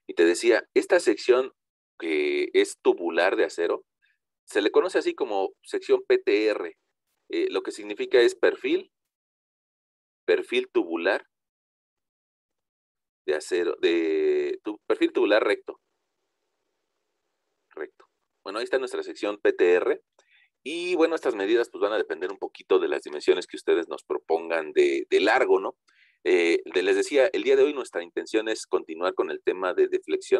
Y te decía, esta sección que es tubular de acero, se le conoce así como sección PTR. Lo que significa es perfil tubular de acero, perfil tubular recto, recto. Bueno, ahí está nuestra sección PTR. Y bueno, estas medidas pues van a depender un poquito de las dimensiones que ustedes nos propongan de largo, ¿no? Les decía, el día de hoy nuestra intención es continuar con el tema de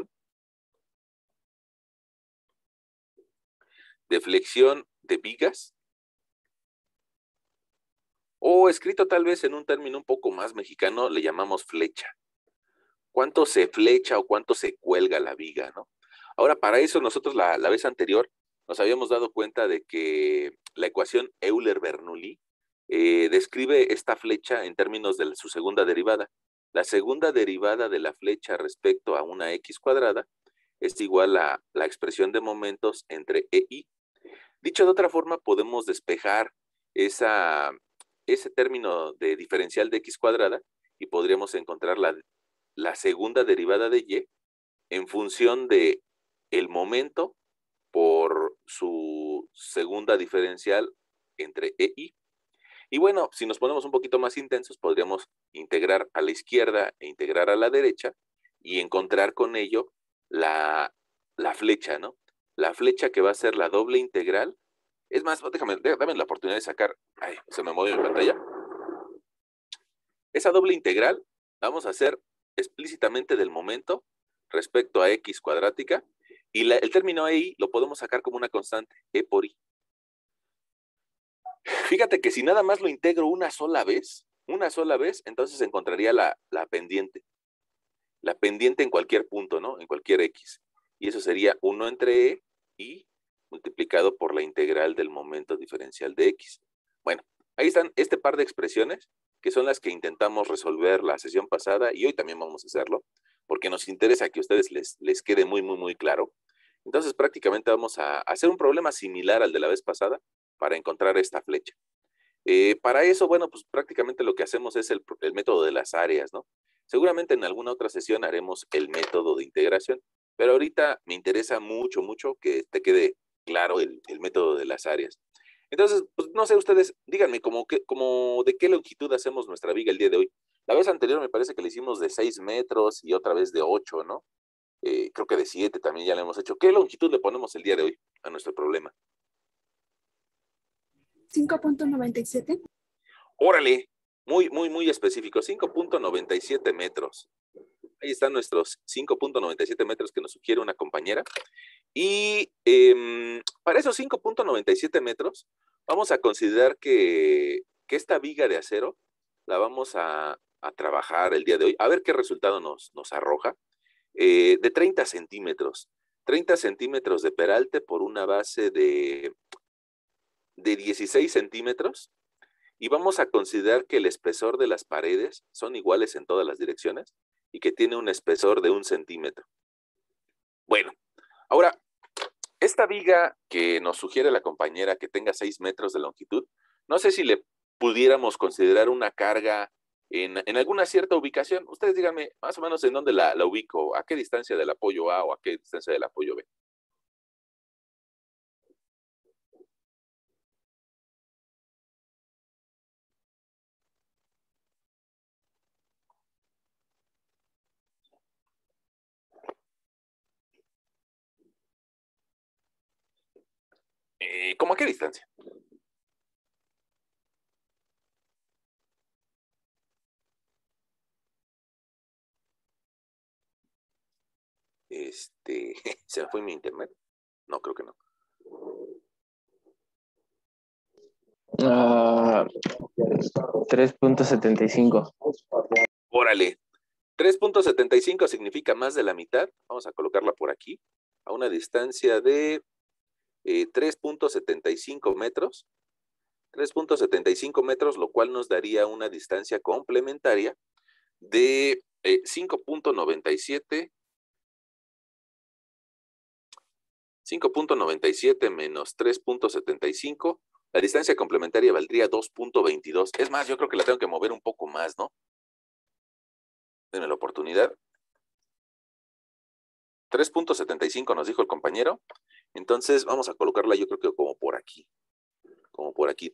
deflexión de vigas, o escrito tal vez en un término un poco más mexicano, le llamamos flecha. ¿Cuánto se flecha o cuánto se cuelga la viga, no? Ahora, para eso nosotros la vez anterior nos habíamos dado cuenta de que la ecuación Euler-Bernoulli describe esta flecha en términos de su segunda derivada. La segunda derivada de la flecha respecto a una x cuadrada es igual a la expresión de momentos entre e y. Dicho de otra forma, podemos despejar ese término de diferencial de x cuadrada y podríamos encontrar la segunda derivada de y en función de el momento por su segunda diferencial entre e y. Y bueno, si nos ponemos un poquito más intensos, podríamos integrar a la izquierda e integrar a la derecha y encontrar con ello la flecha, ¿no? La flecha que va a ser la doble integral. Es más, dame la oportunidad de sacar. Ay, se me movió mi pantalla. Esa doble integral vamos a hacer explícitamente del momento respecto a x cuadrática, y el término EI lo podemos sacar como una constante, E por I. Fíjate que si nada más lo integro una sola vez, entonces encontraría la pendiente. La pendiente en cualquier punto, ¿no? En cualquier x. Y eso sería 1 entre E y multiplicado por la integral del momento diferencial de x. Bueno, ahí están este par de expresiones que son las que intentamos resolver la sesión pasada y hoy también vamos a hacerlo, porque nos interesa que a ustedes les quede muy, muy, muy claro. Entonces prácticamente vamos a hacer un problema similar al de la vez pasada para encontrar esta flecha. Para eso, bueno, pues prácticamente lo que hacemos es el método de las áreas, ¿no? Seguramente en alguna otra sesión haremos el método de integración, pero ahorita me interesa mucho, mucho que te quede claro el método de las áreas. Entonces, pues no sé, ustedes, díganme, como de qué longitud hacemos nuestra viga el día de hoy. La vez anterior me parece que le hicimos de 6 metros y otra vez de 8, ¿no? Creo que de 7 también ya le hemos hecho. ¿Qué longitud le ponemos el día de hoy a nuestro problema? 5.97. Órale, muy, muy, muy específico, 5.97 metros. Ahí están nuestros 5.97 metros que nos sugiere una compañera. Y para esos 5.97 metros, vamos a considerar que esta viga de acero la vamos a trabajar el día de hoy. A ver qué resultado nos arroja. De 30 centímetros. 30 centímetros de peralte por una base de 16 centímetros. Y vamos a considerar que el espesor de las paredes son iguales en todas las direcciones y que tiene un espesor de 1 centímetro. Bueno, ahora, esta viga que nos sugiere la compañera que tenga 6 metros de longitud, no sé si le pudiéramos considerar una carga en alguna cierta ubicación. Ustedes díganme más o menos en dónde la ubico, a qué distancia del apoyo A o a qué distancia del apoyo B. ¿Cómo a qué distancia? ¿Se me fue mi internet? No, creo que no. 3.75. Órale. 3.75 significa más de la mitad. Vamos a colocarla por aquí, a una distancia de 3.75 metros. 3.75 metros, lo cual nos daría una distancia complementaria de 5.97. 5.97 menos 3.75. La distancia complementaria valdría 2.22. Es más, yo creo que la tengo que mover un poco más, ¿no? Denme la oportunidad. 3.75 nos dijo el compañero. Entonces vamos a colocarla yo creo que como por aquí. Como por aquí,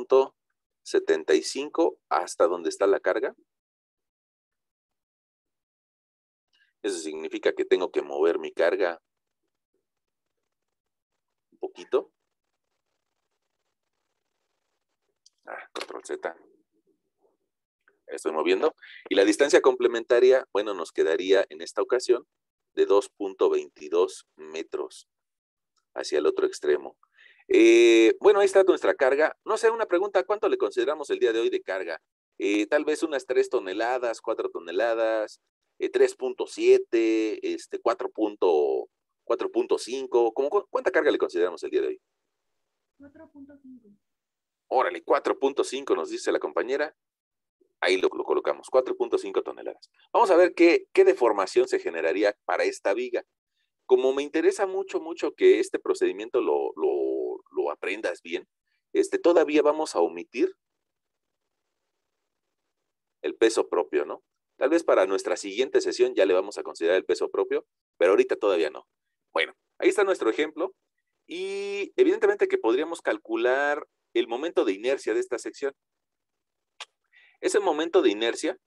3.75 hasta donde está la carga. Eso significa que tengo que mover mi carga un poquito. Control Z. Estoy moviendo. Y la distancia complementaria, bueno, nos quedaría en esta ocasión de 2.22 metros hacia el otro extremo. Bueno, ahí está nuestra carga. No sé, una pregunta, ¿cuánto le consideramos el día de hoy de carga? Tal vez unas 3 toneladas, 4 toneladas, 3.7, 4.5. ¿Cuánta carga le consideramos el día de hoy? 4.5. Órale, 4.5 nos dice la compañera. Ahí lo colocamos, 4.5 toneladas. Vamos a ver qué deformación se generaría para esta viga. Como me interesa mucho que este procedimiento lo aprendas bien, todavía vamos a omitir el peso propio, ¿no? Tal vez para nuestra siguiente sesión ya le vamos a considerar el peso propio, pero ahorita todavía no. Bueno, ahí está nuestro ejemplo y evidentemente que podríamos calcular el momento de inercia de esta sección. Ese momento de inercia,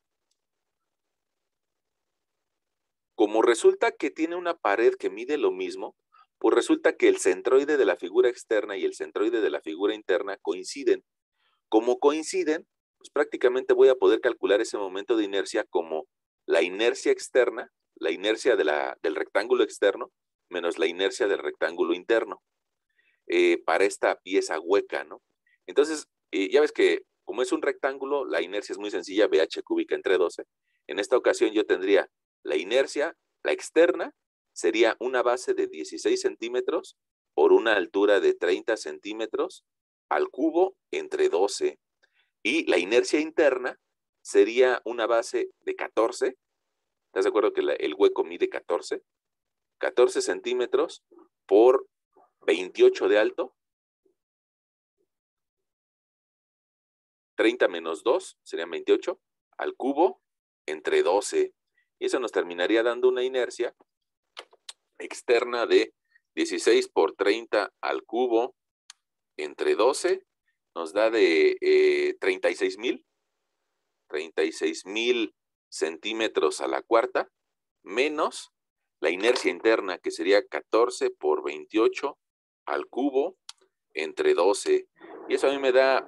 como resulta que tiene una pared que mide lo mismo, pues resulta que el centroide de la figura externa y el centroide de la figura interna coinciden. Como coinciden, pues prácticamente voy a poder calcular ese momento de inercia como la inercia externa, la inercia del rectángulo externo, menos la inercia del rectángulo interno, para esta pieza hueca, ¿no? Entonces, ya ves que como es un rectángulo, la inercia es muy sencilla, BH cúbica entre 12. En esta ocasión yo tendría la inercia, la externa, sería una base de 16 centímetros por una altura de 30 centímetros al cubo entre 12. Y la inercia interna sería una base de 14. ¿Estás de acuerdo que el hueco mide 14? 14 centímetros por 28 de alto. 30 menos 2 serían 28 al cubo entre 12. Y eso nos terminaría dando una inercia externa de 16 por 30 al cubo entre 12. Nos da de 36,000 centímetros a la cuarta, menos la inercia interna, que sería 14 por 28 al cubo entre 12. Y eso a mí me da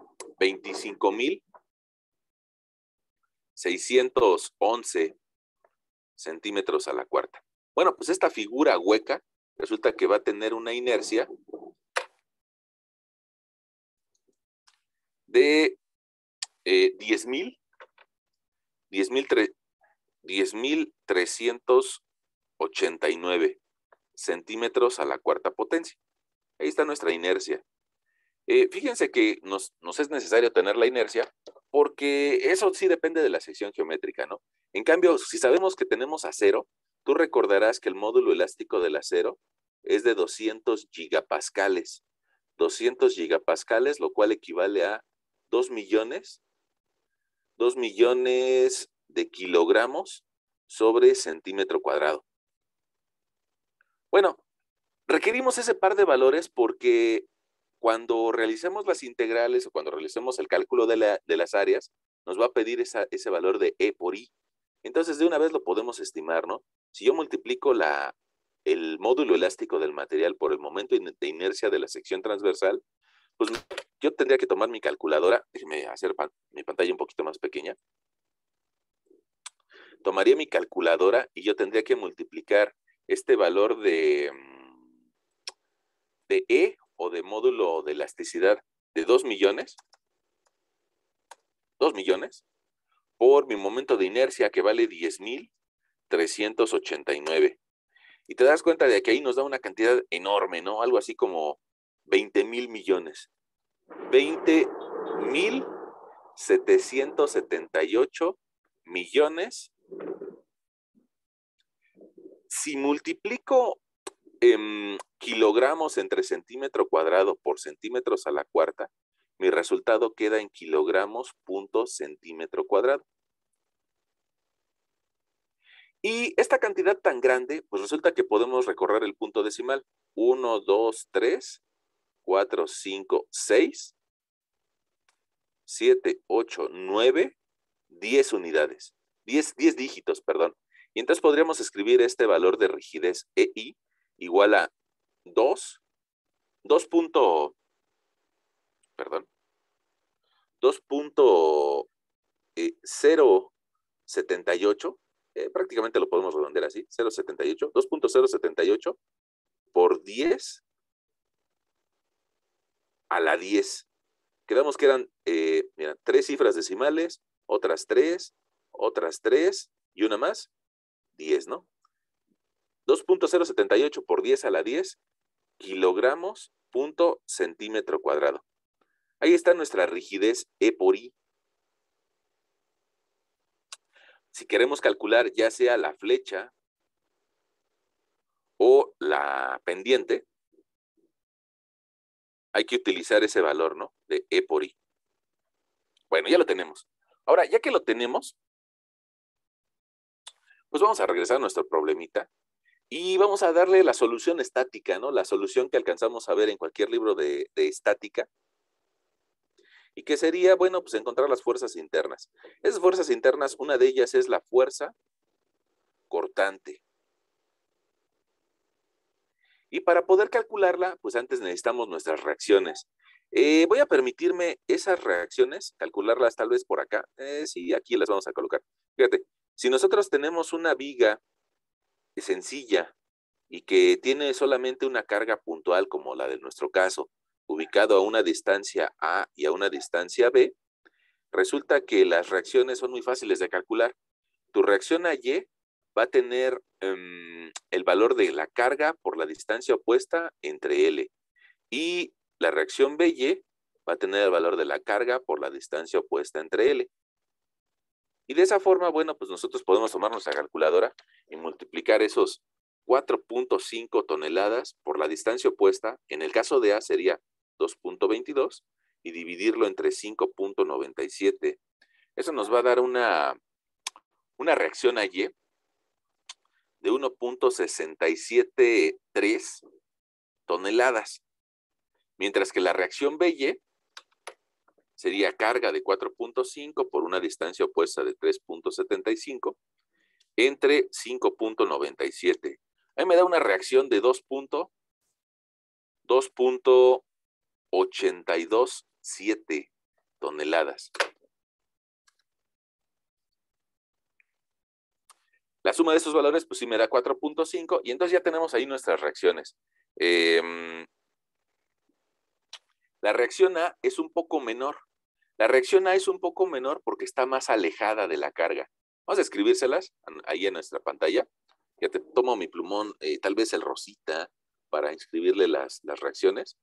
25,611 centímetros a la cuarta. Bueno, pues esta figura hueca resulta que va a tener una inercia de 10,389 centímetros a la cuarta potencia. Ahí está nuestra inercia. Fíjense que nos es necesario tener la inercia porque eso sí depende de la sección geométrica, ¿no? En cambio, si sabemos que tenemos acero, tú recordarás que el módulo elástico del acero es de 200 gigapascales. 200 gigapascales, lo cual equivale a 2 millones de kilogramos sobre centímetro cuadrado. Bueno, requerimos ese par de valores porque cuando realicemos las integrales o cuando realicemos el cálculo de las áreas, nos va a pedir ese valor de E por I. Entonces, de una vez lo podemos estimar, ¿no? Si yo multiplico el módulo elástico del material por el momento de inercia de la sección transversal, pues yo tendría que tomar mi calculadora. Déjenme hacer mi pantalla un poquito más pequeña. Tomaría mi calculadora y yo tendría que multiplicar este valor de E o de módulo de elasticidad de 2 millones, por mi momento de inercia que vale 10,389. Y te das cuenta de que ahí nos da una cantidad enorme, ¿no? Algo así como 20,000 millones. 20,778 millones. Si multiplico kilogramos entre centímetro cuadrado por centímetros a la cuarta, mi resultado queda en kilogramos punto centímetro cuadrado. Y esta cantidad tan grande, pues resulta que podemos recorrer el punto decimal. 1, 2, 3, 4, 5, 6, 7, 8, 9, 10 unidades. 10 dígitos, perdón. Y entonces podríamos escribir este valor de rigidez EI igual a 2, 2 punto, perdón, 2.078, prácticamente lo podemos redondear así, 0.78, 2.078 por 10 a la 10. Quedamos que eran, mira, 3 cifras decimales, otras 3 y una más, 10, ¿no? 2.078 por 10 a la 10 kilogramos punto centímetro cuadrado. Ahí está nuestra rigidez E por I. Si queremos calcular ya sea la flecha o la pendiente, hay que utilizar ese valor, ¿no? De E por I. Bueno, ya lo tenemos. Ahora, ya que lo tenemos, pues vamos a regresar a nuestro problemita y vamos a darle la solución estática, ¿no? La solución que alcanzamos a ver en cualquier libro de estática. ¿Y qué sería? Bueno, pues encontrar las fuerzas internas. Esas fuerzas internas, una de ellas es la fuerza cortante. Y para poder calcularla, pues antes necesitamos nuestras reacciones. Voy a permitirme esas reacciones, calcularlas tal vez por acá. Sí, aquí las vamos a colocar. Fíjate, si nosotros tenemos una viga sencilla y que tiene solamente una carga puntual, como la de nuestro caso, ubicado a una distancia A y a una distancia B, resulta que las reacciones son muy fáciles de calcular. Tu reacción a Y va a tener el valor de la carga por la distancia opuesta entre L. Y la reacción BY va a tener el valor de la carga por la distancia opuesta entre L. Y de esa forma, bueno, pues nosotros podemos tomar nuestra calculadora y multiplicar esos 4.5 toneladas por la distancia opuesta. En el caso de A sería 2.22 y dividirlo entre 5.97. Eso nos va a dar una reacción a Y de 1.673 toneladas, mientras que la reacción BY sería carga de 4.5 por una distancia opuesta de 3.75 entre 5.97. Ahí me da una reacción de 2.827 toneladas. La suma de estos valores, pues sí me da 4.5 y entonces ya tenemos ahí nuestras reacciones. La reacción A es un poco menor. La reacción A es un poco menor porque está más alejada de la carga. Vamos a escribírselas ahí en nuestra pantalla. Ya te tomo mi plumón, tal vez el rosita, para inscribirle las reacciones.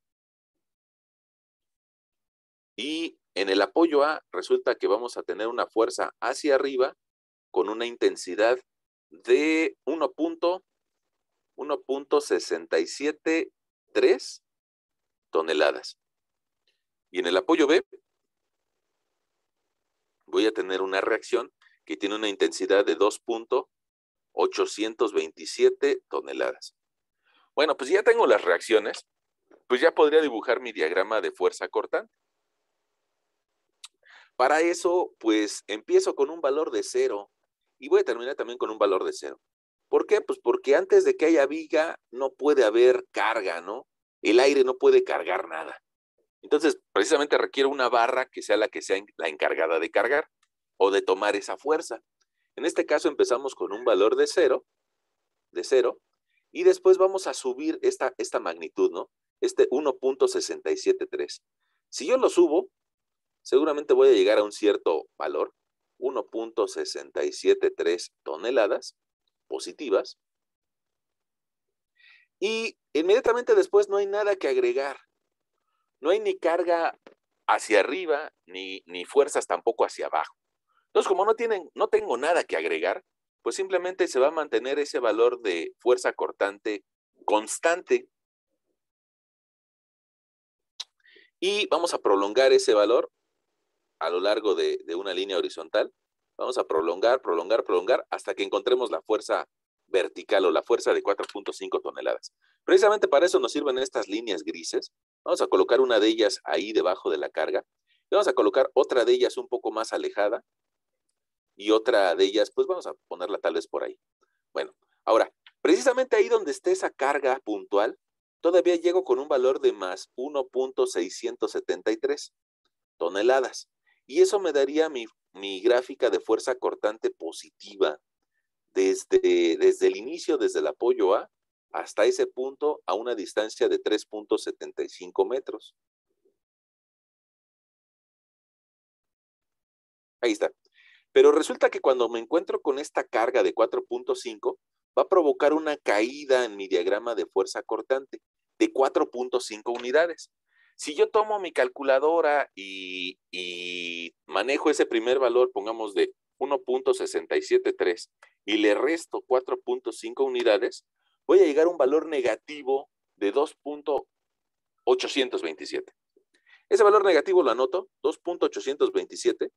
Y en el apoyo A resulta que vamos a tener una fuerza hacia arriba con una intensidad de 1.673 toneladas. Y en el apoyo B voy a tener una reacción que tiene una intensidad de 2.827 toneladas. Bueno, pues ya tengo las reacciones, pues ya podría dibujar mi diagrama de fuerza cortante. Para eso, pues empiezo con un valor de 0 y voy a terminar también con un valor de 0. ¿Por qué? Pues porque antes de que haya viga no puede haber carga, ¿no? El aire no puede cargar nada. Entonces, precisamente requiere una barra que sea la encargada de cargar o de tomar esa fuerza. En este caso empezamos con un valor de 0, y después vamos a subir esta magnitud, ¿no? Este 1.673. Si yo lo subo, seguramente voy a llegar a un cierto valor, 1.673 toneladas positivas, y inmediatamente después no hay nada que agregar. No hay ni carga hacia arriba, ni fuerzas tampoco hacia abajo. Entonces, como no tengo nada que agregar, pues simplemente se va a mantener ese valor de fuerza cortante constante. Y vamos a prolongar ese valor a lo largo de una línea horizontal Vamos a prolongar, prolongar, prolongar hasta que encontremos la fuerza vertical o la fuerza de 4.5 toneladas. Precisamente para eso nos sirven estas líneas grises. Vamos a colocar una de ellas ahí debajo de la carga. Y vamos a colocar otra de ellas un poco más alejada. Y otra de ellas, pues vamos a ponerla tal vez por ahí. Bueno, ahora, precisamente ahí donde esté esa carga puntual, todavía llego con un valor de más 1.673 toneladas. Y eso me daría mi gráfica de fuerza cortante positiva desde el inicio, desde el apoyo A, hasta ese punto a una distancia de 3.75 metros. Ahí está. Pero resulta que cuando me encuentro con esta carga de 4.5, va a provocar una caída en mi diagrama de fuerza cortante de 4.5 unidades. Si yo tomo mi calculadora y manejo ese primer valor, pongamos de 1.673, y le resto 4.5 unidades, voy a llegar a un valor negativo de 2.827. Ese valor negativo lo anoto, 2.827.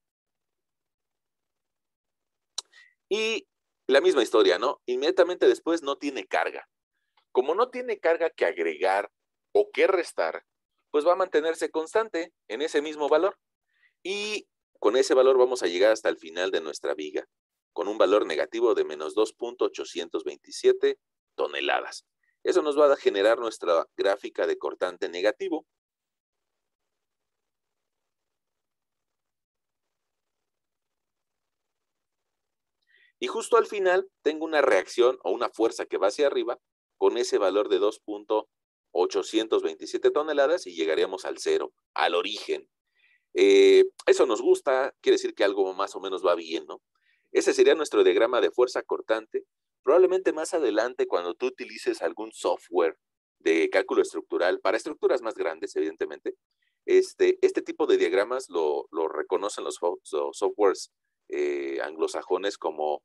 Y la misma historia, ¿no? Inmediatamente después no tiene carga. Como no tiene carga que agregar o que restar, pues va a mantenerse constante en ese mismo valor. Y con ese valor vamos a llegar hasta el final de nuestra viga, con un valor negativo de menos 2.827 toneladas. Eso nos va a generar nuestra gráfica de cortante negativo. Y justo al final tengo una reacción o una fuerza que va hacia arriba con ese valor de 2.827 toneladas y llegaríamos al cero, al origen. Eso nos gusta, quiere decir que algo más o menos va bien, ¿no? Ese sería nuestro diagrama de fuerza cortante. Probablemente más adelante, cuando tú utilices algún software de cálculo estructural, para estructuras más grandes, evidentemente, este tipo de diagramas lo reconocen los softwares anglosajones como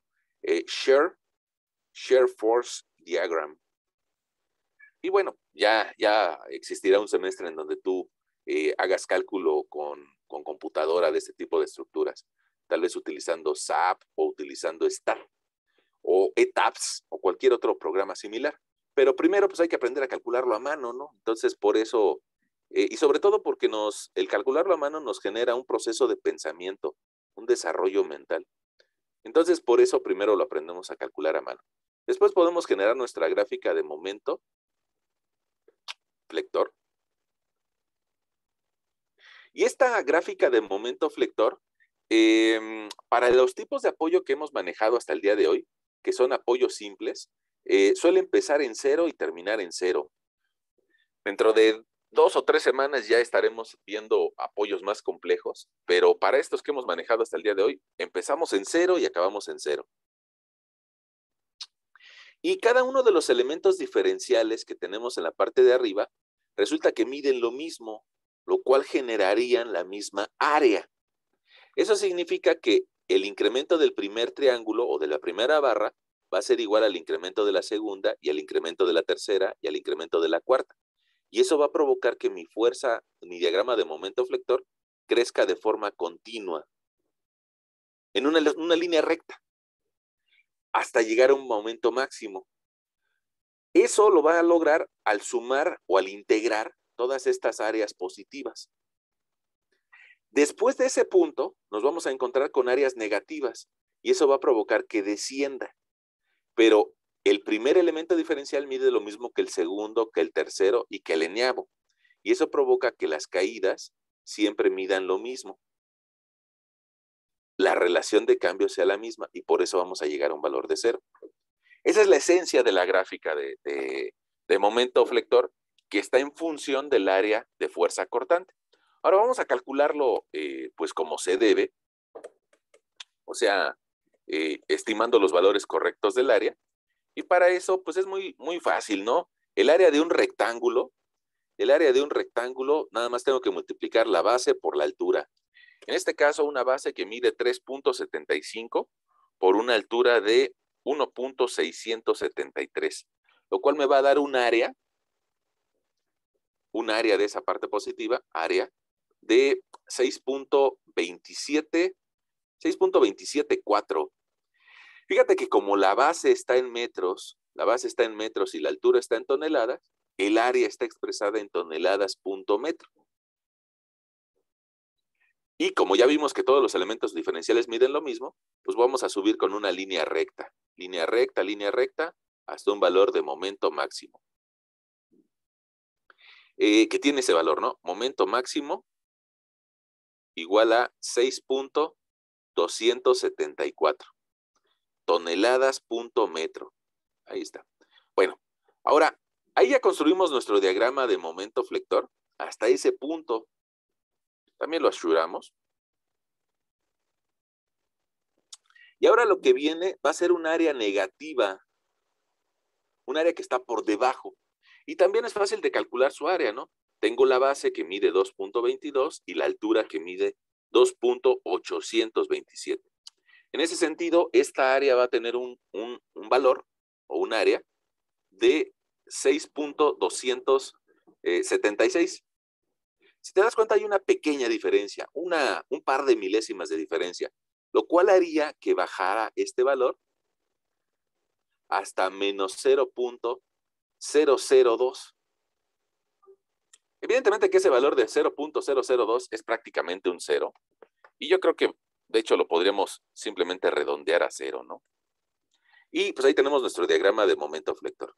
Share Force Diagram. Y bueno, ya existirá un semestre en donde tú hagas cálculo con computadora de este tipo de estructuras, tal vez utilizando SAP o utilizando STAT o ETABS o cualquier otro programa similar. Pero primero pues hay que aprender a calcularlo a mano, ¿no? Entonces por eso, y sobre todo porque el calcularlo a mano nos genera un proceso de pensamiento, un desarrollo mental. Entonces por eso primero lo aprendemos a calcular a mano. Después podemos generar nuestra gráfica de momento flector. Y esta gráfica de momento flector, para los tipos de apoyo que hemos manejado hasta el día de hoy, que son apoyos simples, suele empezar en 0 y terminar en 0. Dentro de 2 o 3 semanas ya estaremos viendo apoyos más complejos, pero para estos que hemos manejado hasta el día de hoy, empezamos en 0 y acabamos en 0. Y cada uno de los elementos diferenciales que tenemos en la parte de arriba, resulta que miden lo mismo, lo cual generarían la misma área. Eso significa que el incremento del primer triángulo o de la primera barra va a ser igual al incremento de la segunda y al incremento de la tercera y al incremento de la cuarta. Y eso va a provocar que mi fuerza, mi diagrama de momento flector, crezca de forma continua, en una línea recta, hasta llegar a un momento máximo. Eso lo va a lograr al sumar o al integrar todas estas áreas positivas. Después de ese punto, nos vamos a encontrar con áreas negativas y eso va a provocar que descienda. Pero el primer elemento diferencial mide lo mismo que el segundo, que el tercero y que el eneavo. Y eso provoca que las caídas siempre midan lo mismo. La relación de cambio sea la misma y por eso vamos a llegar a un valor de 0. Esa es la esencia de la gráfica de momento flector, que está en función del área de fuerza cortante. Ahora vamos a calcularlo pues como se debe, o sea, estimando los valores correctos del área. Y para eso pues es muy fácil, ¿no? El área de un rectángulo, nada más tengo que multiplicar la base por la altura. En este caso, una base que mide 3.75 por una altura de 1.673, lo cual me va a dar un área de esa parte positiva, área de 6.27 6.274. Fíjate que como la base está en metros, y la altura está en toneladas, el área está expresada en toneladas punto metro. Y como ya vimos que todos los elementos diferenciales miden lo mismo, pues vamos a subir con una línea recta, hasta un valor de momento máximo. Que tiene ese valor, ¿no? Momento máximo igual a 6.274 toneladas punto metro. Ahí está. Bueno, ahora, ahí ya construimos nuestro diagrama de momento flector. Hasta ese punto también lo aseguramos. Y ahora lo que viene va a ser un área negativa, un área que está por debajo. Y también es fácil de calcular su área, ¿no? Tengo la base que mide 2.22 y la altura que mide 2.827. En ese sentido, esta área va a tener un valor o un área de 6.276. Si te das cuenta, hay una pequeña diferencia, un par de milésimas de diferencia, lo cual haría que bajara este valor hasta menos 0.002. Evidentemente que ese valor de 0.002 es prácticamente un cero, y yo creo que, de hecho, lo podríamos simplemente redondear a cero, ¿no? Y pues ahí tenemos nuestro diagrama de momento flector.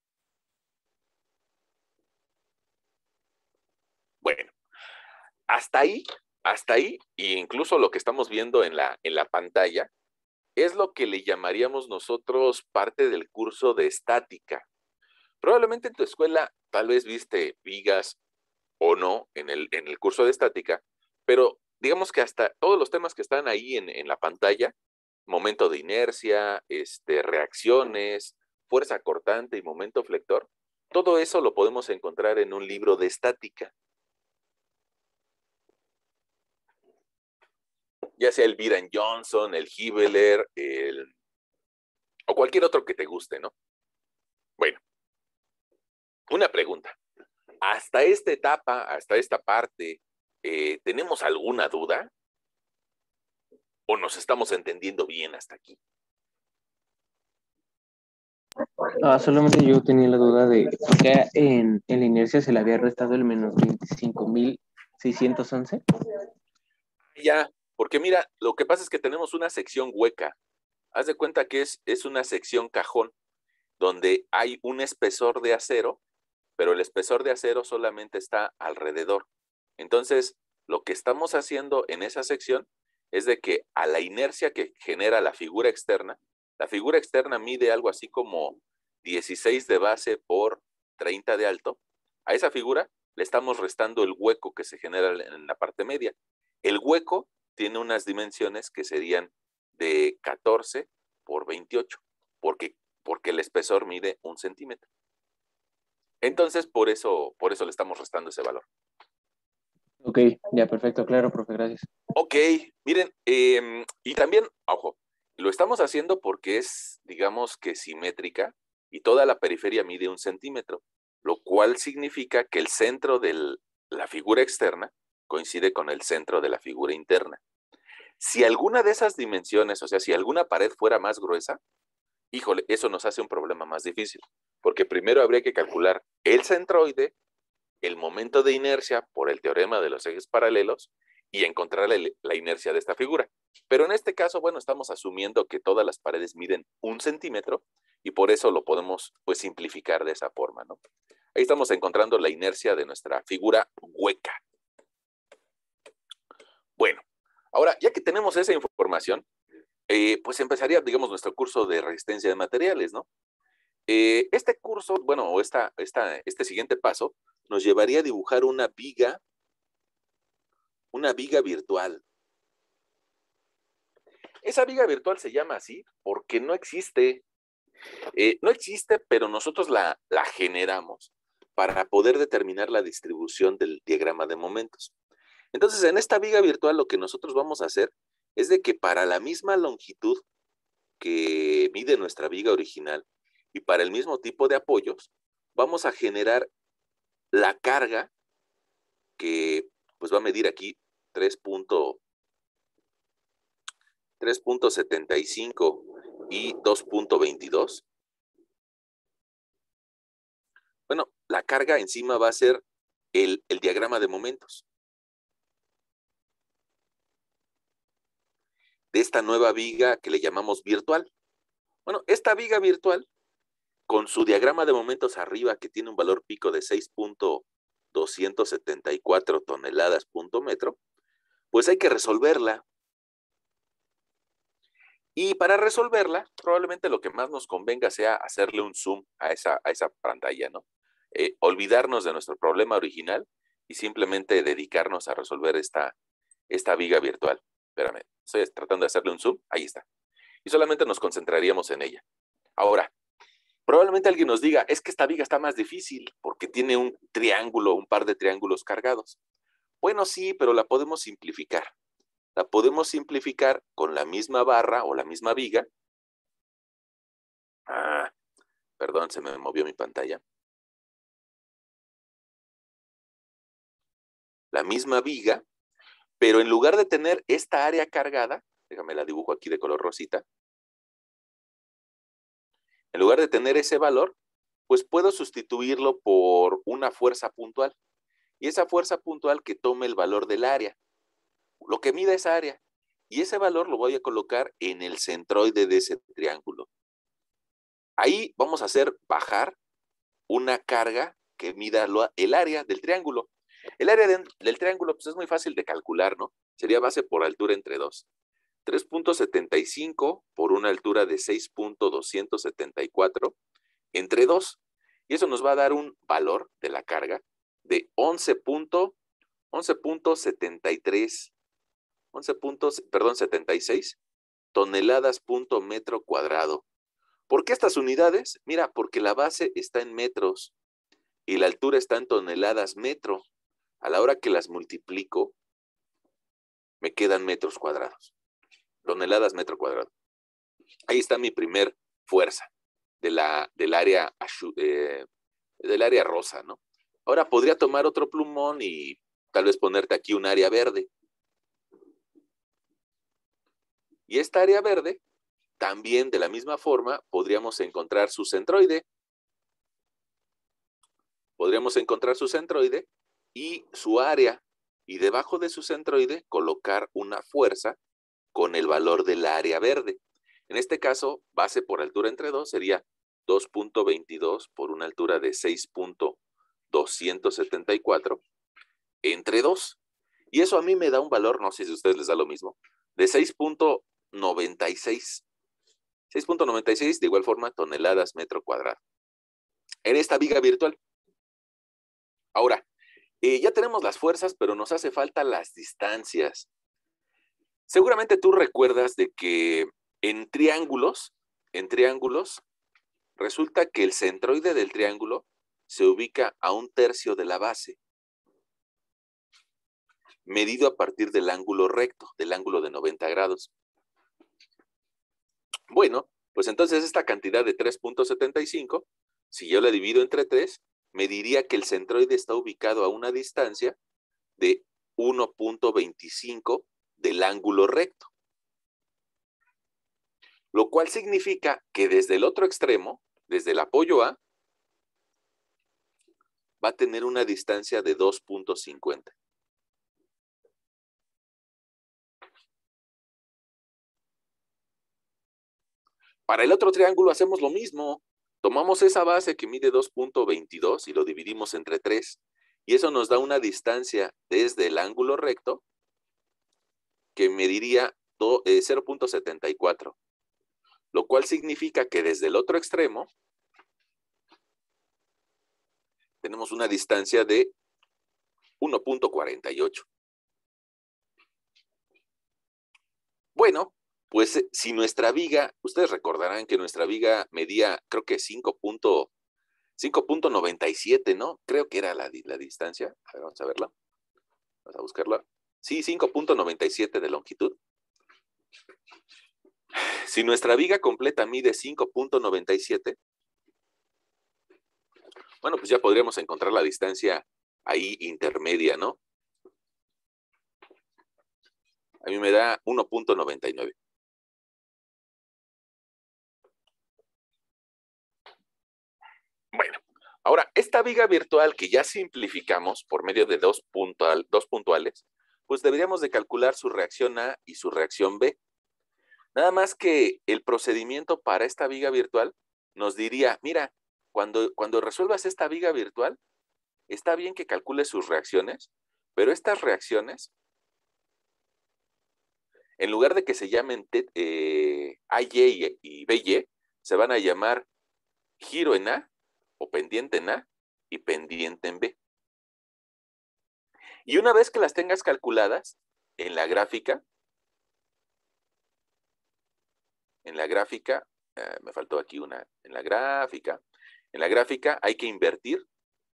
Bueno, hasta ahí, e incluso lo que estamos viendo en la pantalla, es lo que le llamaríamos nosotros parte del curso de estática. Probablemente en tu escuela tal vez viste vigas o no en el curso de estática, pero digamos que hasta todos los temas que están ahí en la pantalla, momento de inercia, reacciones, fuerza cortante y momento flector, todo eso lo podemos encontrar en un libro de estática. Ya sea el Viran Johnson, el Hibeler, o cualquier otro que te guste, ¿no? Bueno, una pregunta. Hasta esta etapa, hasta esta parte, ¿tenemos alguna duda? ¿O nos estamos entendiendo bien hasta aquí? Solamente yo tenía la duda de por qué en la inercia se le había restado el menos 25.611. Ya, porque mira, lo que pasa es que tenemos una sección hueca. Haz de cuenta que es una sección cajón, donde hay un espesor de acero, pero el espesor de acero solamente está alrededor. Entonces, lo que estamos haciendo en esa sección es de que a la inercia que genera la figura externa mide algo así como 16 de base por 30 de alto. A esa figura le estamos restando el hueco que se genera en la parte media. El hueco tiene unas dimensiones que serían de 14 por 28, porque el espesor mide 1 centímetro. Entonces, por eso le estamos restando ese valor. Ok, ya, perfecto, claro, profe, gracias. Ok, miren, y también, ojo, lo estamos haciendo porque es, digamos que simétrica, y toda la periferia mide 1 centímetro, lo cual significa que el centro de la figura externa coincide con el centro de la figura interna. Si alguna de esas dimensiones, o sea, si alguna pared fuera más gruesa, híjole, eso nos hace un problema más difícil, porque primero habría que calcular el centroide, el momento de inercia por el teorema de los ejes paralelos y encontrar la inercia de esta figura. Pero en este caso, bueno, estamos asumiendo que todas las paredes miden 1 centímetro y por eso lo podemos pues simplificar de esa forma, ¿no? Ahí estamos encontrando la inercia de nuestra figura hueca. Bueno, ahora ya que tenemos esa información, pues empezaría, digamos, nuestro curso de resistencia de materiales, ¿no? Este curso, bueno, o este siguiente paso, nos llevaría a dibujar una viga virtual. Esa viga virtual se llama así porque no existe. No existe, pero nosotros la generamos para poder determinar la distribución del diagrama de momentos. Entonces, en esta viga virtual lo que nosotros vamos a hacer es de que para la misma longitud que mide nuestra viga original y para el mismo tipo de apoyos, vamos a generar la carga que pues va a medir aquí 3. 3.75 y 2.22. Bueno, la carga encima va a ser el diagrama de momentos de esta nueva viga que le llamamos virtual. Bueno, esta viga virtual, con su diagrama de momentos arriba, que tiene un valor pico de 6.274 toneladas punto metro, pues hay que resolverla. Y para resolverla, probablemente lo que más nos convenga sea hacerle un zoom a esa pantalla, ¿no? Olvidarnos de nuestro problema original y simplemente dedicarnos a resolver esta viga virtual. Espérame, estoy tratando de hacerle un zoom, ahí está. Y solamente nos concentraríamos en ella. Ahora, probablemente alguien nos diga, es que esta viga está más difícil porque tiene un triángulo, un par de triángulos cargados. Bueno, sí, pero la podemos simplificar. La podemos simplificar con la misma barra o la misma viga. Perdón, se me movió mi pantalla. La misma viga, pero en lugar de tener esta área cargada, déjame la dibujo aquí de color rosita, en lugar de tener ese valor, pues puedo sustituirlo por una fuerza puntual. Y esa fuerza puntual que tome el valor del área, lo que mida esa área. Y ese valor lo voy a colocar en el centroide de ese triángulo. Ahí vamos a hacer bajar una carga que mida el área del triángulo. El área del triángulo pues es muy fácil de calcular, ¿no? Sería base por altura entre 2. 3.75 por una altura de 6.274 entre 2. Y eso nos va a dar un valor de la carga de 76 toneladas punto metro cuadrado. ¿Por qué estas unidades? Mira, porque la base está en metros y la altura está en toneladas metro. A la hora que las multiplico, me quedan metros cuadrados. Toneladas metro cuadrado. Ahí está mi primer fuerza del área rosa, ¿no? Ahora podría tomar otro plumón y tal vez ponerte aquí un área verde. Y esta área verde, también de la misma forma, podríamos encontrar su centroide. Podríamos encontrar su centroide y su área, y debajo de su centroide colocar una fuerza con el valor del área verde. En este caso, base por altura entre 2 sería 2.22 por una altura de 6.274 entre 2. Y eso a mí me da un valor, no sé si a ustedes les da lo mismo, de 6.96. 6.96 de igual forma toneladas metro cuadrado. En esta viga virtual. Ahora, ya tenemos las fuerzas, pero nos hace falta las distancias. Seguramente tú recuerdas de que en triángulos, resulta que el centroide del triángulo se ubica a 1/3 de la base, medido a partir del ángulo recto, del ángulo de 90 grados. Bueno, pues entonces esta cantidad de 3.75, si yo la divido entre 3, me diría que el centroide está ubicado a una distancia de 1.25 del ángulo recto. Lo cual significa que desde el otro extremo, desde el apoyo A, va a tener una distancia de 2.50. Para el otro triángulo hacemos lo mismo. Tomamos esa base que mide 2.22 y lo dividimos entre 3. Y eso nos da una distancia desde el ángulo recto que mediría 0.74. Lo cual significa que desde el otro extremo tenemos una distancia de 1.48. Bueno, pues si nuestra viga, ustedes recordarán que nuestra viga medía, creo que 5.97, ¿no? Creo que era la distancia. A ver, vamos a verla. Vamos a buscarla. Sí, 5.97 de longitud. Si nuestra viga completa mide 5.97, bueno, pues ya podríamos encontrar la distancia ahí intermedia, ¿no? A mí me da 1.99. Bueno, ahora, esta viga virtual que ya simplificamos por medio de dos puntuales, pues deberíamos de calcular su reacción A y su reacción B. Nada más que el procedimiento para esta viga virtual nos diría, mira, cuando resuelvas esta viga virtual, está bien que calcules sus reacciones, pero estas reacciones, en lugar de que se llamen AY y BY, se van a llamar giro en A o pendiente en A y pendiente en B. Y una vez que las tengas calculadas en la gráfica, me faltó aquí una, en la gráfica hay que invertir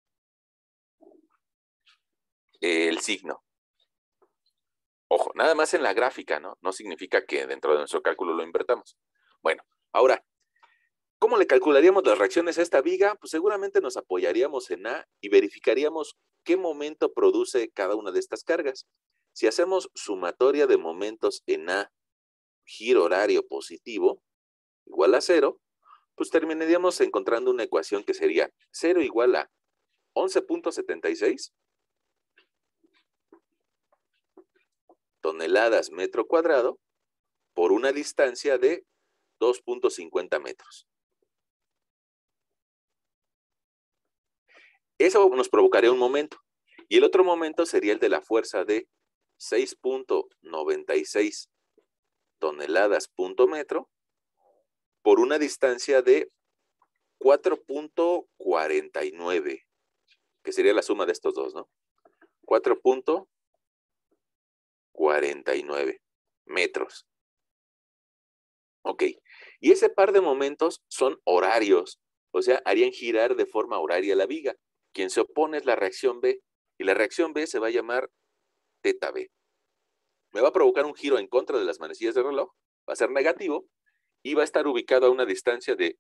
el signo. Ojo, nada más en la gráfica, ¿no? No significa que dentro de nuestro cálculo lo invertamos. Bueno, ahora, ¿cómo le calcularíamos las reacciones a esta viga? Pues seguramente nos apoyaríamos en A y verificaríamos qué momento produce cada una de estas cargas. Si hacemos sumatoria de momentos en A, giro horario positivo, igual a 0, pues terminaríamos encontrando una ecuación que sería 0 igual a 11.76 toneladas metro cuadrado por una distancia de 2.50 metros. Eso nos provocaría un momento. Y el otro momento sería el de la fuerza de 6.96 toneladas punto metro por una distancia de 4.49, que sería la suma de estos dos, ¿no? 4.49 metros. Ok. Y ese par de momentos son horarios, o sea, harían girar de forma horaria la viga. Quien se opone es la reacción B, y la reacción B se va a llamar teta B. Me va a provocar un giro en contra de las manecillas del reloj, va a ser negativo, y va a estar ubicado a una distancia de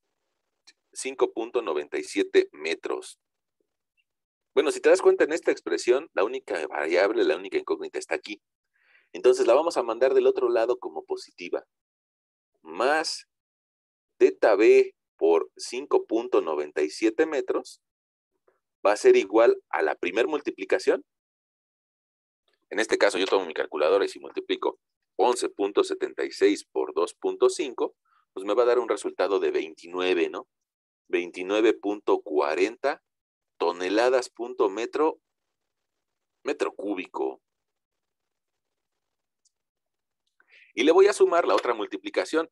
5.97 metros. Bueno, si te das cuenta en esta expresión, la única variable, la única incógnita está aquí. Entonces la vamos a mandar del otro lado como positiva. Más teta B por 5.97 metros va a ser igual a la primera multiplicación. En este caso yo tomo mi calculadora y si multiplico 11.76 por 2.5, pues me va a dar un resultado de 29, ¿no? 29.40 toneladas punto metro cúbico. Y le voy a sumar la otra multiplicación,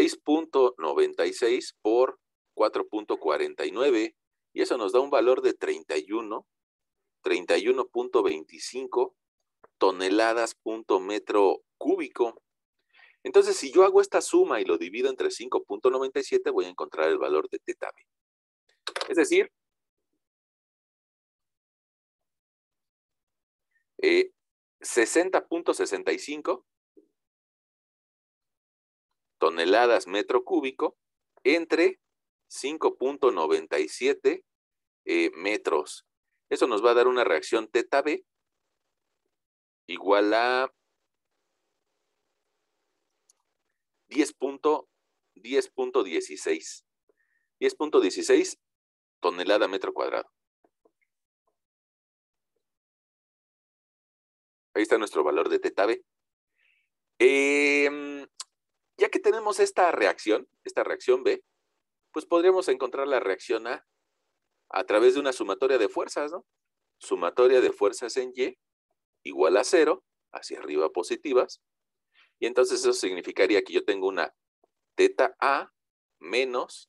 6.96 por 4.49, y eso nos da un valor de 31.25 toneladas punto metro cúbico. Entonces, si yo hago esta suma y lo divido entre 5.97, voy a encontrar el valor de teta B. Es decir, 60.65 toneladas metro cúbico entre 5.97 metros. Eso nos va a dar una reacción teta B igual a 10.16. 10.16 tonelada metro cuadrado. Ahí está nuestro valor de teta B. Ya que tenemos esta reacción B, pues podríamos encontrar la reacción a través de una sumatoria de fuerzas, ¿no? Sumatoria de fuerzas en Y igual a 0, hacia arriba positivas. Y entonces eso significaría que yo tengo una teta A menos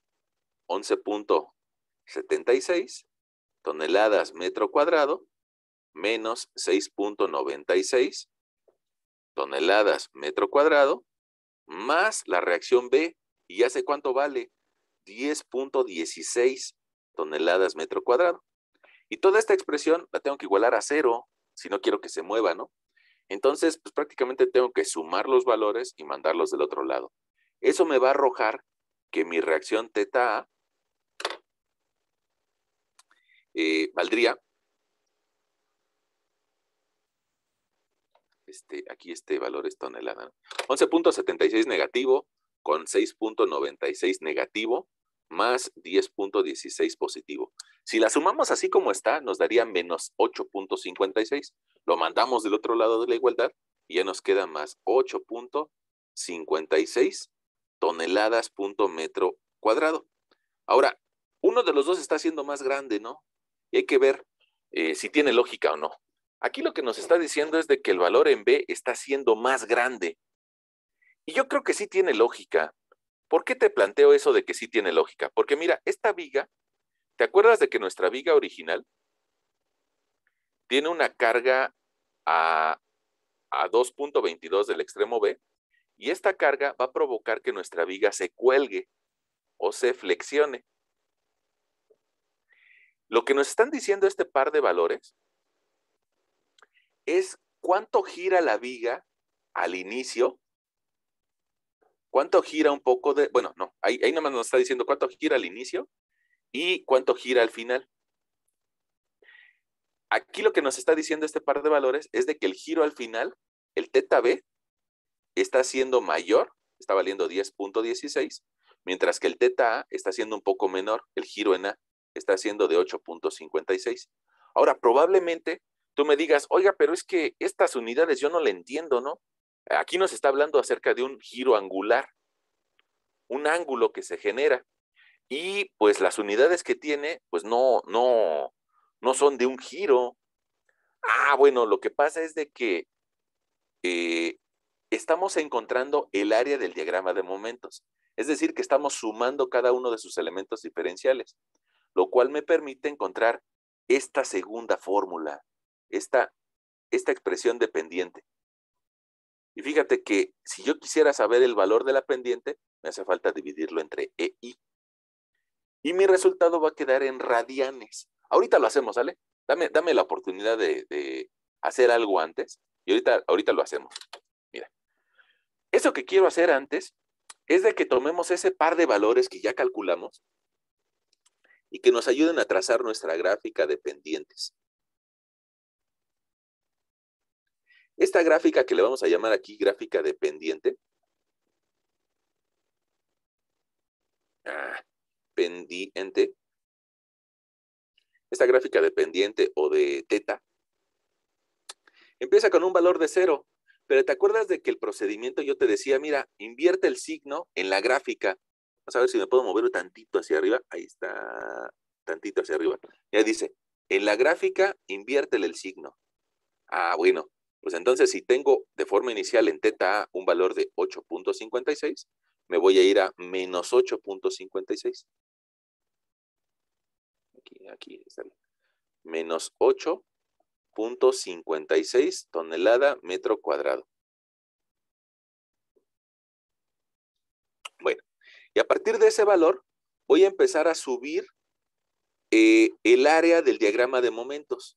11.76 toneladas metro cuadrado menos 6.96 toneladas metro cuadrado más la reacción B, y ya sé cuánto vale, 10.16 toneladas metro cuadrado. Y toda esta expresión la tengo que igualar a 0 si no quiero que se mueva, ¿no? Entonces, pues prácticamente tengo que sumar los valores y mandarlos del otro lado. Eso me va a arrojar que mi reacción teta A valdría, aquí este valor es tonelada, ¿no? 11.76 negativo con 6.96 negativo más 10.16 positivo. Si la sumamos así como está, nos daría menos 8.56. Lo mandamos del otro lado de la igualdad y ya nos queda más 8.56 toneladas punto metro cuadrado. Ahora, uno de los dos está siendo más grande, ¿no? Y hay que ver si tiene lógica o no. Aquí lo que nos está diciendo es de que el valor en B está siendo más grande. Y yo creo que sí tiene lógica. ¿Por qué te planteo eso de que sí tiene lógica? Porque mira, esta viga, ¿te acuerdas de que nuestra viga original tiene una carga a 2.22 del extremo B? Y esta carga va a provocar que nuestra viga se cuelgue o se flexione. Lo que nos están diciendo este par de valores es cuánto gira la viga al inicio, cuánto gira un poco de, bueno, no, ahí nada más nos está diciendo cuánto gira al inicio y cuánto gira al final. Aquí lo que nos está diciendo este par de valores es de que el giro al final, el teta B, está siendo mayor, está valiendo 10.16, mientras que el teta A está siendo un poco menor, el giro en A está siendo de 8.56. Ahora, probablemente tú me digas, oiga, pero es que estas unidades yo no le entiendo, ¿no? Aquí nos está hablando acerca de un giro angular, un ángulo que se genera. Y pues las unidades que tiene, pues no son de un giro. Ah, bueno, lo que pasa es de que estamos encontrando el área del diagrama de momentos. Es decir, que estamos sumando cada uno de sus elementos diferenciales, lo cual me permite encontrar esta segunda fórmula, esta expresión de pendiente. Y fíjate que si yo quisiera saber el valor de la pendiente, me hace falta dividirlo entre E y I. Y mi resultado va a quedar en radianes. Ahorita lo hacemos, ¿sale? Dame la oportunidad de hacer algo antes y ahorita lo hacemos. Mira, eso que quiero hacer antes es de que tomemos ese par de valores que ya calculamos y que nos ayuden a trazar nuestra gráfica de pendientes. Esta gráfica que le vamos a llamar aquí gráfica de pendiente, pendiente, esta gráfica de pendiente o de teta, empieza con un valor de 0, pero ¿te acuerdas de que el procedimiento yo te decía, mira, invierte el signo en la gráfica? Vamos a ver si me puedo mover tantito hacia arriba. Ahí está, tantito hacia arriba. Ya dice, en la gráfica, inviértele el signo. Ah, bueno, pues entonces si tengo de forma inicial en teta A un valor de 8.56, me voy a ir a menos 8.56. Aquí está. Menos 8.56 tonelada metro cuadrado. Bueno, y a partir de ese valor voy a empezar a subir el área del diagrama de momentos.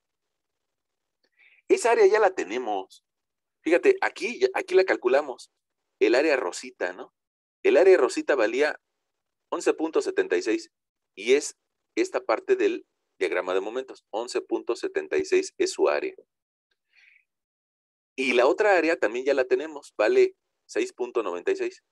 Esa área ya la tenemos. Fíjate, aquí la calculamos. El área rosita, ¿no? El área rosita valía 11.76 y es esta parte del diagrama de momentos. 11.76 es su área. Y la otra área también ya la tenemos, vale 6.96.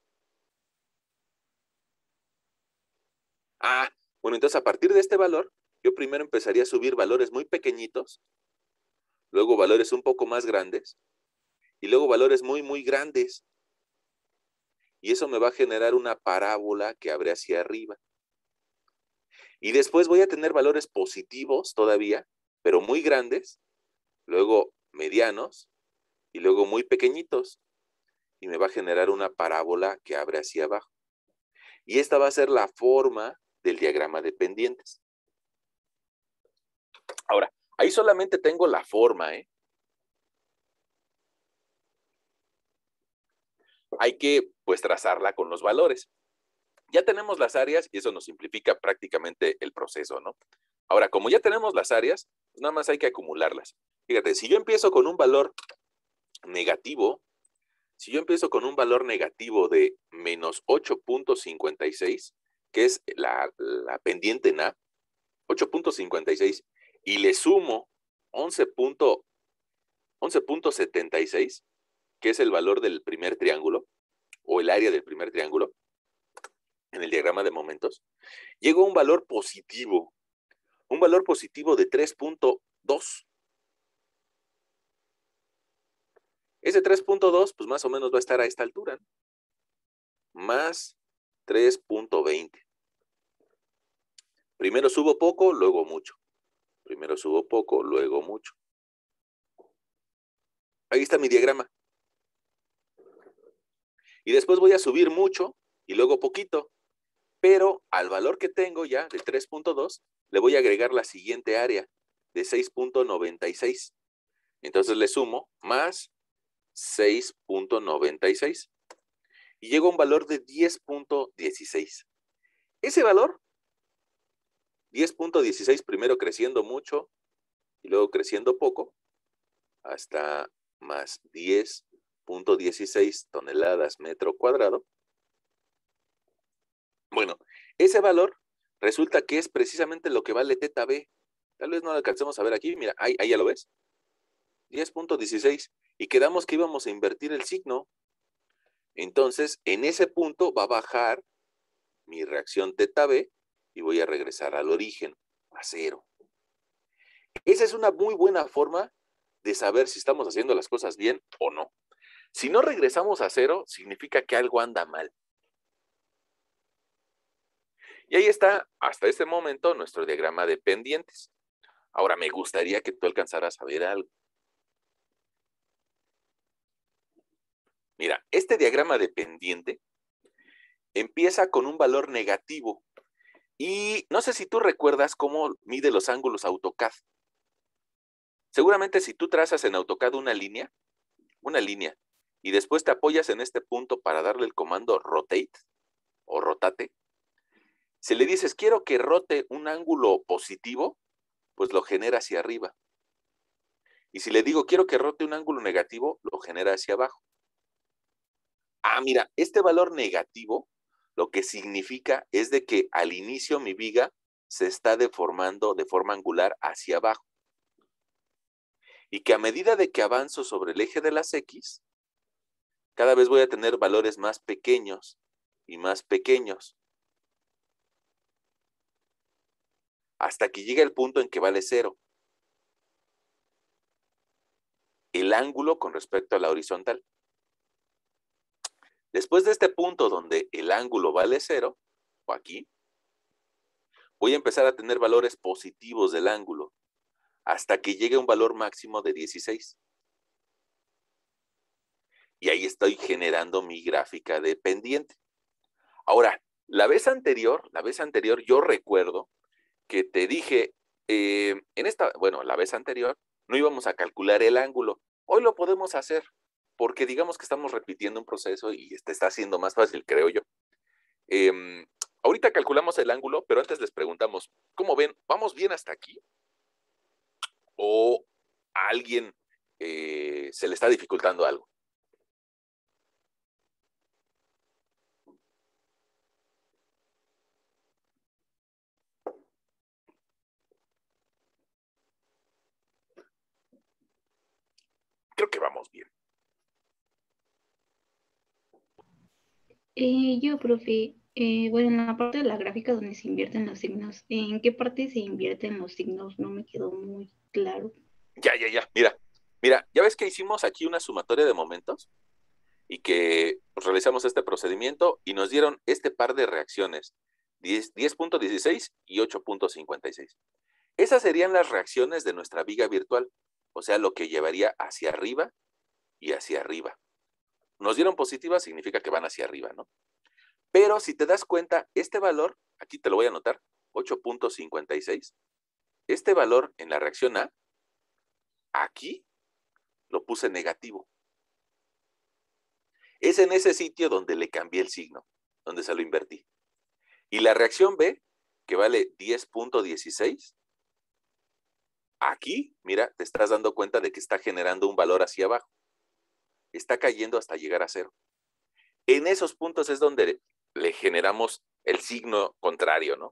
Ah, bueno, entonces a partir de este valor, yo primero empezaría a subir valores muy pequeñitos, luego valores un poco más grandes, y luego valores muy, muy grandes. Y eso me va a generar una parábola que abre hacia arriba. Y después voy a tener valores positivos todavía, pero muy grandes, luego medianos, y luego muy pequeñitos. Y me va a generar una parábola que abre hacia abajo. Y esta va a ser la forma del diagrama de pendientes. Ahora, ahí solamente tengo la forma, ¿eh? Hay que, pues, trazarla con los valores. Ya tenemos las áreas y eso nos simplifica prácticamente el proceso, ¿no? Ahora, como ya tenemos las áreas, pues nada más hay que acumularlas. Fíjate, si yo empiezo con un valor negativo, de menos 8.56, que es la pendiente en A, 8.56, y le sumo 11.76, que es el valor del primer triángulo, o el área del primer triángulo, en el diagrama de momentos, llego a un valor positivo de 3.2. Ese 3.2, pues más o menos va a estar a esta altura, ¿no? Más 3.20. Primero subo poco, luego mucho. Primero subo poco, luego mucho. Ahí está mi diagrama. Y después voy a subir mucho y luego poquito. Pero al valor que tengo ya de 3.2, le voy a agregar la siguiente área de 6.96. Entonces le sumo más 6.96. Y llego a un valor de 10.16. Ese valor, 10.16, primero creciendo mucho y luego creciendo poco, hasta más 10.16 toneladas metro cuadrado. Bueno, ese valor resulta que es precisamente lo que vale teta B. Tal vez no lo alcancemos a ver aquí. Mira, ahí ya lo ves. 10.16. Y quedamos que íbamos a invertir el signo. Entonces, en ese punto va a bajar mi reacción teta B y voy a regresar al origen, a cero. Esa es una muy buena forma de saber si estamos haciendo las cosas bien o no. Si no regresamos a cero, significa que algo anda mal. Y ahí está, hasta este momento, nuestro diagrama de pendientes. Ahora, me gustaría que tú alcanzaras a ver algo. Mira, este diagrama de pendiente empieza con un valor negativo. Y no sé si tú recuerdas cómo mide los ángulos AutoCAD. Seguramente si tú trazas en AutoCAD una línea, y después te apoyas en este punto para darle el comando rotate o rotate, si le dices quiero que rote un ángulo positivo, pues lo genera hacia arriba. Y si le digo quiero que rote un ángulo negativo, lo genera hacia abajo. Ah, mira, este valor negativo lo que significa es de que al inicio mi viga se está deformando de forma angular hacia abajo. Y que a medida de que avanzo sobre el eje de las X, cada vez voy a tener valores más pequeños y más pequeños. Hasta que llega el punto en que vale cero. El ángulo con respecto a la horizontal. Después de este punto donde el ángulo vale cero, o aquí, voy a empezar a tener valores positivos del ángulo, hasta que llegue un valor máximo de 16. Y ahí estoy generando mi gráfica de pendiente. Ahora, la vez anterior, yo recuerdo que te dije, la vez anterior, no íbamos a calcular el ángulo. Hoy lo podemos hacer, porque digamos que estamos repitiendo un proceso y este está siendo más fácil, creo yo. Ahorita calculamos el ángulo, pero antes les preguntamos, ¿cómo ven? ¿Vamos bien hasta aquí? ¿O a alguien se le está dificultando algo? Creo que vamos bien. Profe, bueno, en la parte de la gráfica donde se invierten los signos, ¿en qué parte se invierten los signos? No me quedó muy claro. Ya. Mira, ¿ya ves que hicimos aquí una sumatoria de momentos? Y que pues, realizamos este procedimiento y nos dieron este par de reacciones, 10.16 y 8.56. Esas serían las reacciones de nuestra viga virtual, o sea, lo que llevaría hacia arriba y hacia arriba. Nos dieron positivas, significa que van hacia arriba, ¿no? Pero si te das cuenta, este valor, aquí te lo voy a anotar, 8.56, este valor en la reacción A, aquí lo puse negativo. Es en ese sitio donde le cambié el signo, donde se lo invertí. Y la reacción B, que vale 10.16, aquí, mira, te estás dando cuenta de que está generando un valor hacia abajo. Está cayendo hasta llegar a cero. En esos puntos es donde le generamos el signo contrario, ¿no?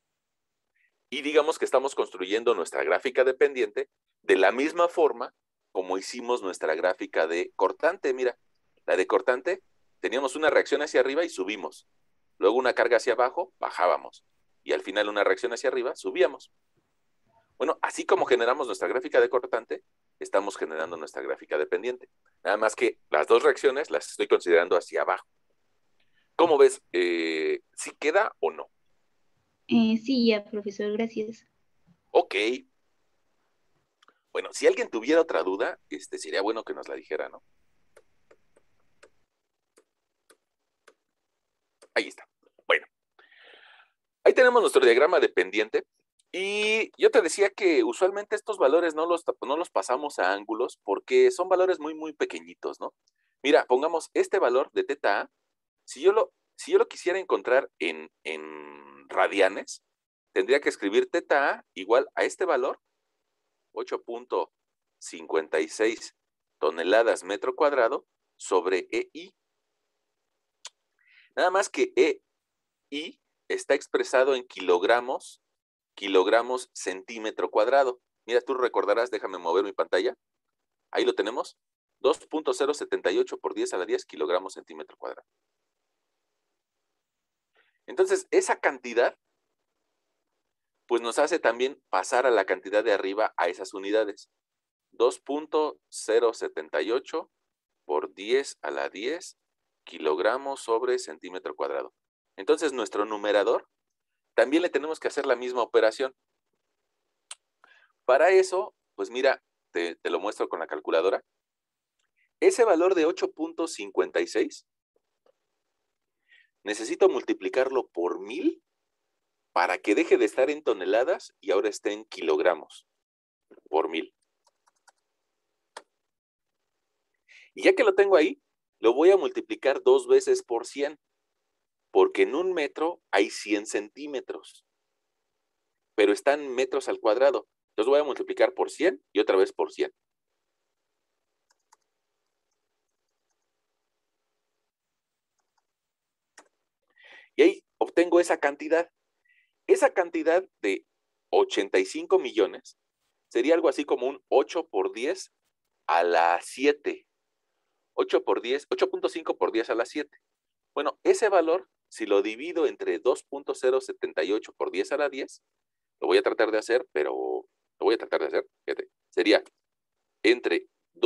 Y digamos que estamos construyendo nuestra gráfica de pendiente de la misma forma como hicimos nuestra gráfica de cortante. Mira, la de cortante, teníamos una reacción hacia arriba y subimos. Luego una carga hacia abajo, bajábamos. Y al final una reacción hacia arriba, subíamos. Bueno, así como generamos nuestra gráfica de cortante, estamos generando nuestra gráfica de pendiente. Nada más que las dos reacciones las estoy considerando hacia abajo. ¿Cómo ves? ¿Sí queda o no? Sí, ya, profesor, gracias. Ok. Bueno, si alguien tuviera otra duda, sería bueno que nos la dijera, ¿no? Ahí está. Bueno, ahí tenemos nuestro diagrama de pendiente. Y yo te decía que usualmente estos valores no los pasamos a ángulos porque son valores muy, muy pequeñitos, ¿no? Mira, pongamos este valor de teta A. Si yo lo quisiera encontrar en radianes, tendría que escribir teta A igual a este valor, 8.56 toneladas metro cuadrado, sobre EI. Nada más que EI está expresado en kilogramos centímetro cuadrado. Mira, tú recordarás, déjame mover mi pantalla. Ahí lo tenemos. 2.078 por 10 a la 10 kilogramos centímetro cuadrado. Entonces, esa cantidad, pues nos hace también pasar a la cantidad de arriba a esas unidades. 2.078 por 10 a la 10 kilogramos sobre centímetro cuadrado. Entonces, nuestro numerador también le tenemos que hacer la misma operación. Para eso, pues mira, te lo muestro con la calculadora. Ese valor de 8.56 necesito multiplicarlo por 1000 para que deje de estar en toneladas y ahora esté en kilogramos por 1000. Y ya que lo tengo ahí, lo voy a multiplicar 2 veces por 100, porque en un metro hay 100 centímetros, pero están metros al cuadrado. Entonces voy a multiplicar por 100 y otra vez por 100. Y ahí obtengo esa cantidad. Esa cantidad de 85 millones sería algo así como un 8 por 10 a la 7. 8 por 10, 8.5 por 10 a la 7. Bueno, ese valor, si lo divido entre 2.078 por 10 a la 10, lo voy a tratar de hacer, fíjate, sería entre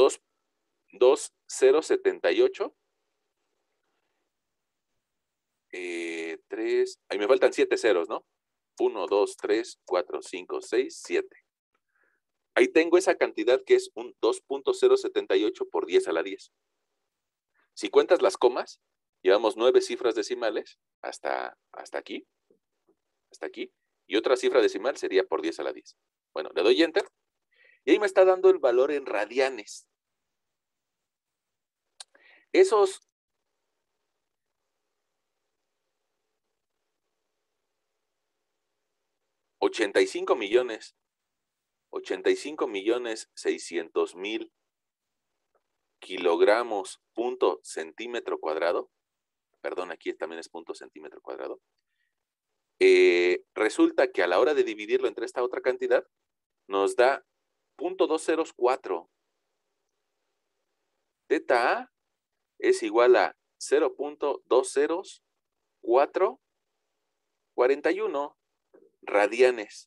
2.078, 3, ahí me faltan 7 ceros, ¿no? 1, 2, 3, 4, 5, 6, 7. Ahí tengo esa cantidad que es un 2.078 por 10 a la 10. Si cuentas las comas, llevamos 9 cifras decimales hasta aquí, y otra cifra decimal sería por 10 a la 10. Bueno, le doy Enter, y ahí me está dando el valor en radianes. Esos 85 millones 600,000 kilogramos punto centímetro cuadrado, perdón, aquí también es punto centímetro cuadrado, resulta que a la hora de dividirlo entre esta otra cantidad, nos da 0.204. Teta A es igual a 0.20441 radianes.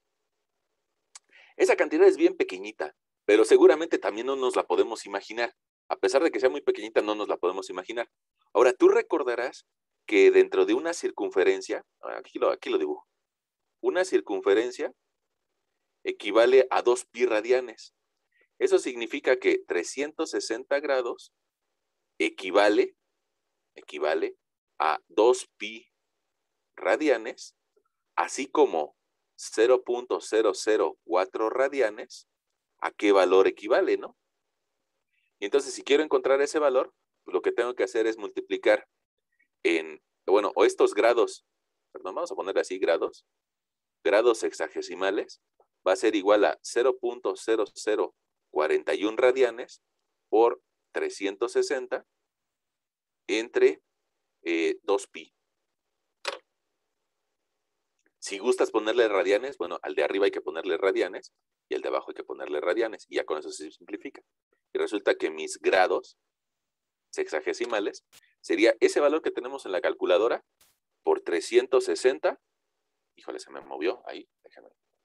Esa cantidad es bien pequeñita, pero seguramente también no nos la podemos imaginar. A pesar de que sea muy pequeñita, no nos la podemos imaginar. Ahora, tú recordarás que dentro de una circunferencia, aquí lo dibujo, una circunferencia equivale a 2 pi radianes. Eso significa que 360 grados equivale a 2 pi radianes, así como 0.004 radianes, ¿a qué valor equivale, no? Y entonces, si quiero encontrar ese valor, pues lo que tengo que hacer es multiplicar o estos grados, perdón, vamos a poner así grados sexagesimales, va a ser igual a 0.0041 radianes por 360 entre 2 pi. Si gustas ponerle radianes, bueno, al de arriba hay que ponerle radianes y al de abajo hay que ponerle radianes y ya con eso se simplifica. Y resulta que mis grados sexagesimales sería ese valor que tenemos en la calculadora por 360. Híjole, se me movió ahí, déjame.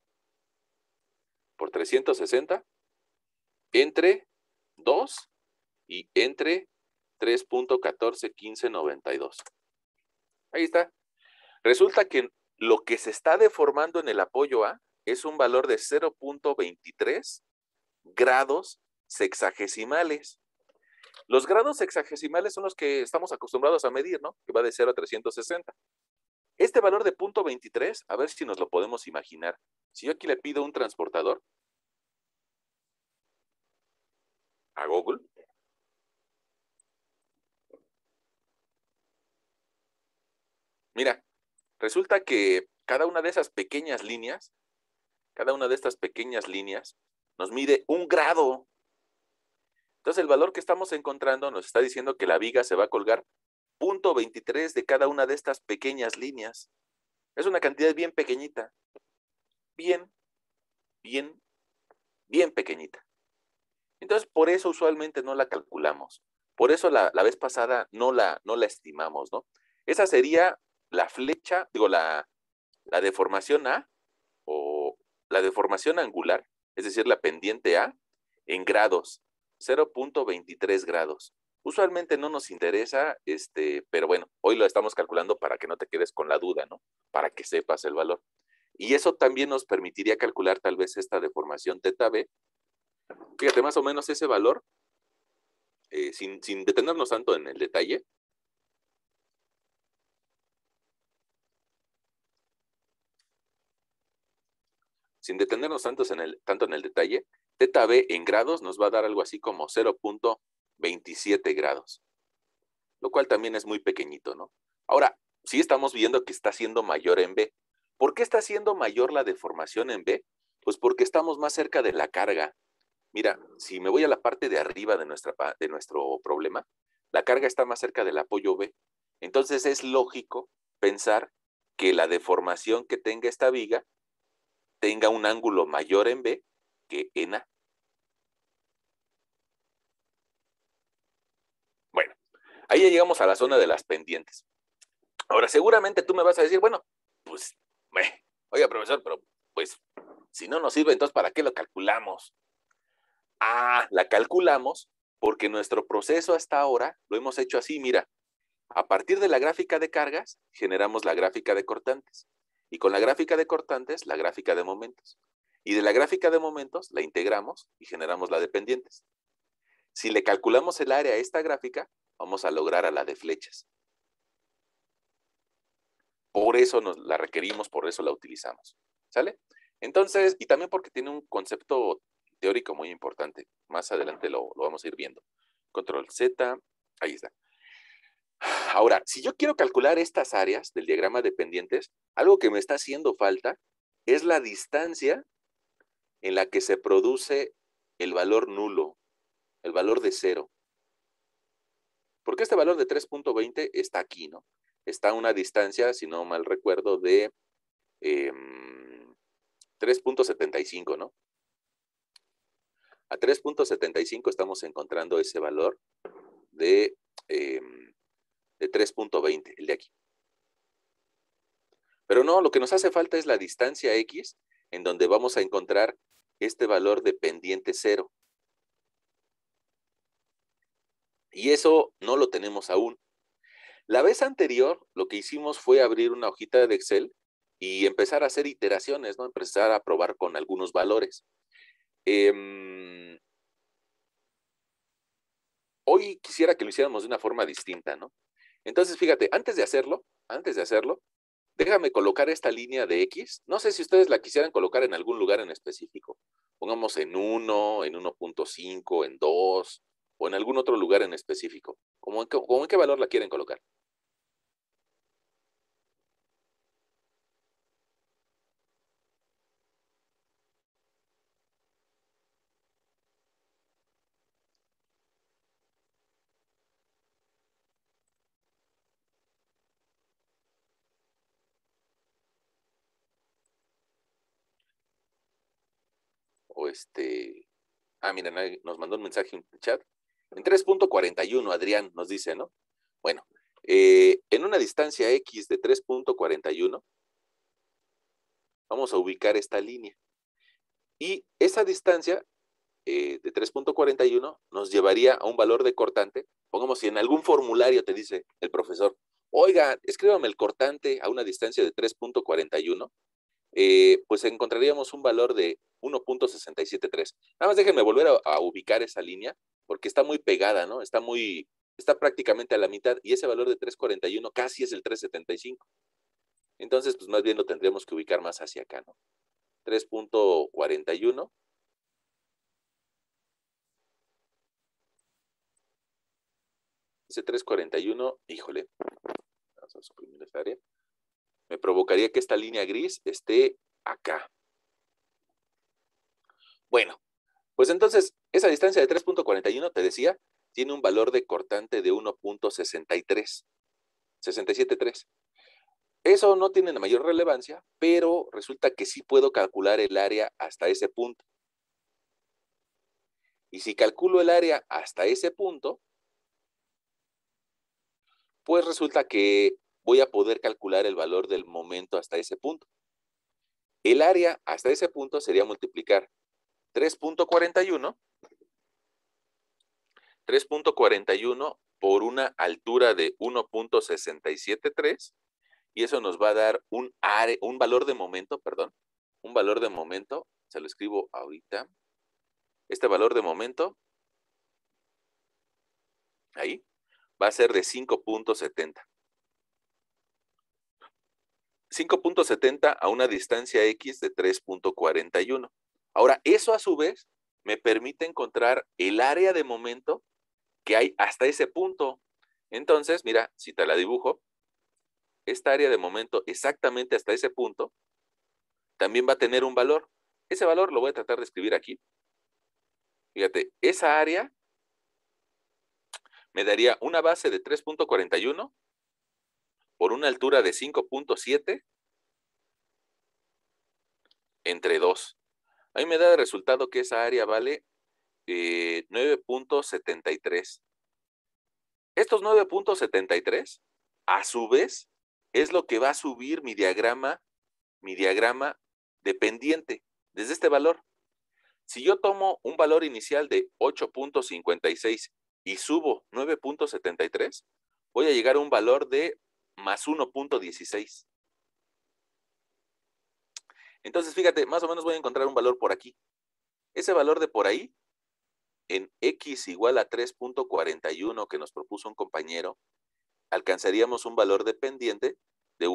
Por 360 entre 2 y entre 3.141592. Ahí está. Resulta que lo que se está deformando en el apoyo A es un valor de 0.23 grados sexagesimales. Los grados sexagesimales son los que estamos acostumbrados a medir, ¿no? Que va de 0 a 360. Este valor de 0.23, a ver si nos lo podemos imaginar. Si yo aquí le pido un transportador a Google, mira, resulta que cada una de esas pequeñas líneas, nos mide 1 grado. Entonces el valor que estamos encontrando nos está diciendo que la viga se va a colgar 0.23 de cada una de estas pequeñas líneas. Es una cantidad bien pequeñita. Bien pequeñita. Entonces, por eso usualmente no la calculamos. Por eso la vez pasada no la estimamos, ¿no? Esa sería la flecha, digo, la deformación A o la deformación angular, es decir, la pendiente A en grados, 0.23 grados. Usualmente no nos interesa, pero bueno, hoy lo estamos calculando para que no te quedes con la duda, ¿no? Para que sepas el valor. Y eso también nos permitiría calcular tal vez esta deformación teta B. Fíjate, más o menos ese valor, sin detenernos tanto en el detalle, tanto en el detalle, teta B en grados nos va a dar algo así como 0.27 grados, lo cual también es muy pequeñito, ¿no? Ahora, sí estamos viendo que está siendo mayor en B. ¿Por qué está siendo mayor la deformación en B? Pues porque estamos más cerca de la carga. Mira, si me voy a la parte de arriba de nuestro problema, la carga está más cerca del apoyo B. Entonces es lógico pensar que la deformación que tenga esta viga tenga un ángulo mayor en B que en A. Bueno, ahí ya llegamos a la zona de las pendientes. Ahora, seguramente tú me vas a decir, bueno, pues, oiga, profesor, pero pues, si no nos sirve, entonces, ¿para qué lo calculamos? La calculamos porque nuestro proceso hasta ahora lo hemos hecho así, mira, a partir de la gráfica de cargas, generamos la gráfica de cortantes. Y con la gráfica de cortantes, la gráfica de momentos. Y de la gráfica de momentos, la integramos y generamos la de pendientes. Si le calculamos el área a esta gráfica, vamos a lograr a la de flechas. Por eso la requerimos, por eso la utilizamos. ¿Sale? Entonces, y también porque tiene un concepto teórico muy importante. Más adelante lo vamos a ir viendo. Control Z, ahí está. Ahora, si yo quiero calcular estas áreas del diagrama de pendientes, algo que me está haciendo falta es la distancia en la que se produce el valor nulo, el valor de 0. Porque este valor de 3.20 está aquí, ¿no? Está a una distancia, si no mal recuerdo, de 3.75, ¿no? A 3.75 estamos encontrando ese valor de 3.20, el de aquí. Pero no, lo que nos hace falta es la distancia X, en donde vamos a encontrar este valor de pendiente 0. Y eso no lo tenemos aún. La vez anterior, lo que hicimos fue abrir una hojita de Excel y empezar a hacer iteraciones, ¿no? Empezar a probar con algunos valores. Hoy quisiera que lo hiciéramos de una forma distinta, ¿no? Entonces, fíjate, antes de hacerlo, déjame colocar esta línea de X. No sé si ustedes la quisieran colocar en algún lugar en específico. Pongamos en 1, en 1.5, en 2 o en algún otro lugar en específico. ¿Cómo en qué valor la quieren colocar? Miren, ahí nos mandó un mensaje en el chat. En 3.41, Adrián nos dice, ¿no? Bueno, en una distancia X de 3.41, vamos a ubicar esta línea. Y esa distancia de 3.41 nos llevaría a un valor de cortante. Pongamos, si en algún formulario te dice el profesor, oiga, escríbame el cortante a una distancia de 3.41, pues encontraríamos un valor de 1.673. Nada más déjenme volver a ubicar esa línea, porque está muy pegada, ¿no? Está prácticamente a la mitad, y ese valor de 3.41 casi es el 3.75. Entonces, pues más bien lo tendríamos que ubicar más hacia acá, ¿no? 3.41. Ese 3.41, híjole, vamos a suprimir esta área. Me provocaría que esta línea gris esté acá. Bueno, pues entonces, esa distancia de 3.41, te decía, tiene un valor de cortante de 1.63, 67.3. Eso no tiene la mayor relevancia, pero resulta que sí puedo calcular el área hasta ese punto. Y si calculo el área hasta ese punto, pues resulta que voy a poder calcular el valor del momento hasta ese punto. El área hasta ese punto sería multiplicar 3.41 por una altura de 1.673, y eso nos va a dar un valor de momento, se lo escribo ahorita. Este valor de momento, ahí, va a ser de 5.70. 5.70 a una distancia X de 3.41. Ahora, eso a su vez me permite encontrar el área de momento que hay hasta ese punto. Entonces, mira, si te la dibujo, esta área de momento exactamente hasta ese punto también va a tener un valor. Ese valor lo voy a tratar de escribir aquí. Fíjate, esa área me daría una base de 3.41 por una altura de 5.7 entre 2. A mí me da de resultado que esa área vale 9.73. Estos 9.73, a su vez, es lo que va a subir mi diagrama de pendiente desde este valor. Si yo tomo un valor inicial de 8.56 y subo 9.73, voy a llegar a un valor de más 1.16. Entonces, fíjate, más o menos voy a encontrar un valor por aquí. Ese valor de por ahí, en X igual a 3.41 que nos propuso un compañero, alcanzaríamos un valor de pendiente de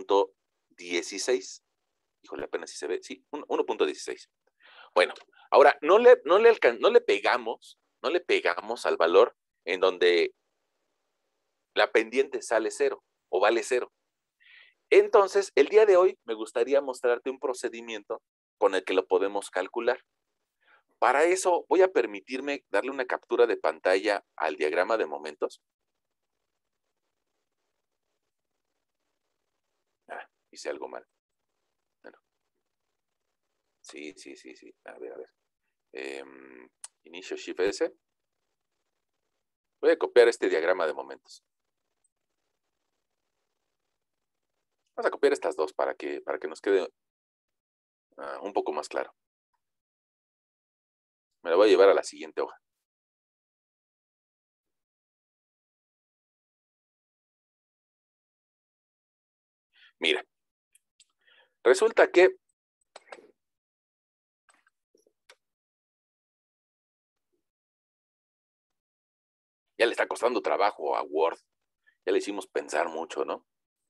1.16. Híjole, apenas si se ve. Sí, 1.16. Bueno, ahora no le pegamos al valor en donde la pendiente sale 0 o vale 0. Entonces, el día de hoy me gustaría mostrarte un procedimiento con el que lo podemos calcular. Para eso voy a permitirme darle una captura de pantalla al diagrama de momentos. Hice algo mal. Bueno. Sí. A ver. Inicio Shift S. Voy a copiar este diagrama de momentos. Vamos a copiar estas dos para que nos quede un poco más claro. Me la voy a llevar a la siguiente hoja. Mira, resulta que ya le está costando trabajo a Word. Ya le hicimos pensar mucho, ¿no?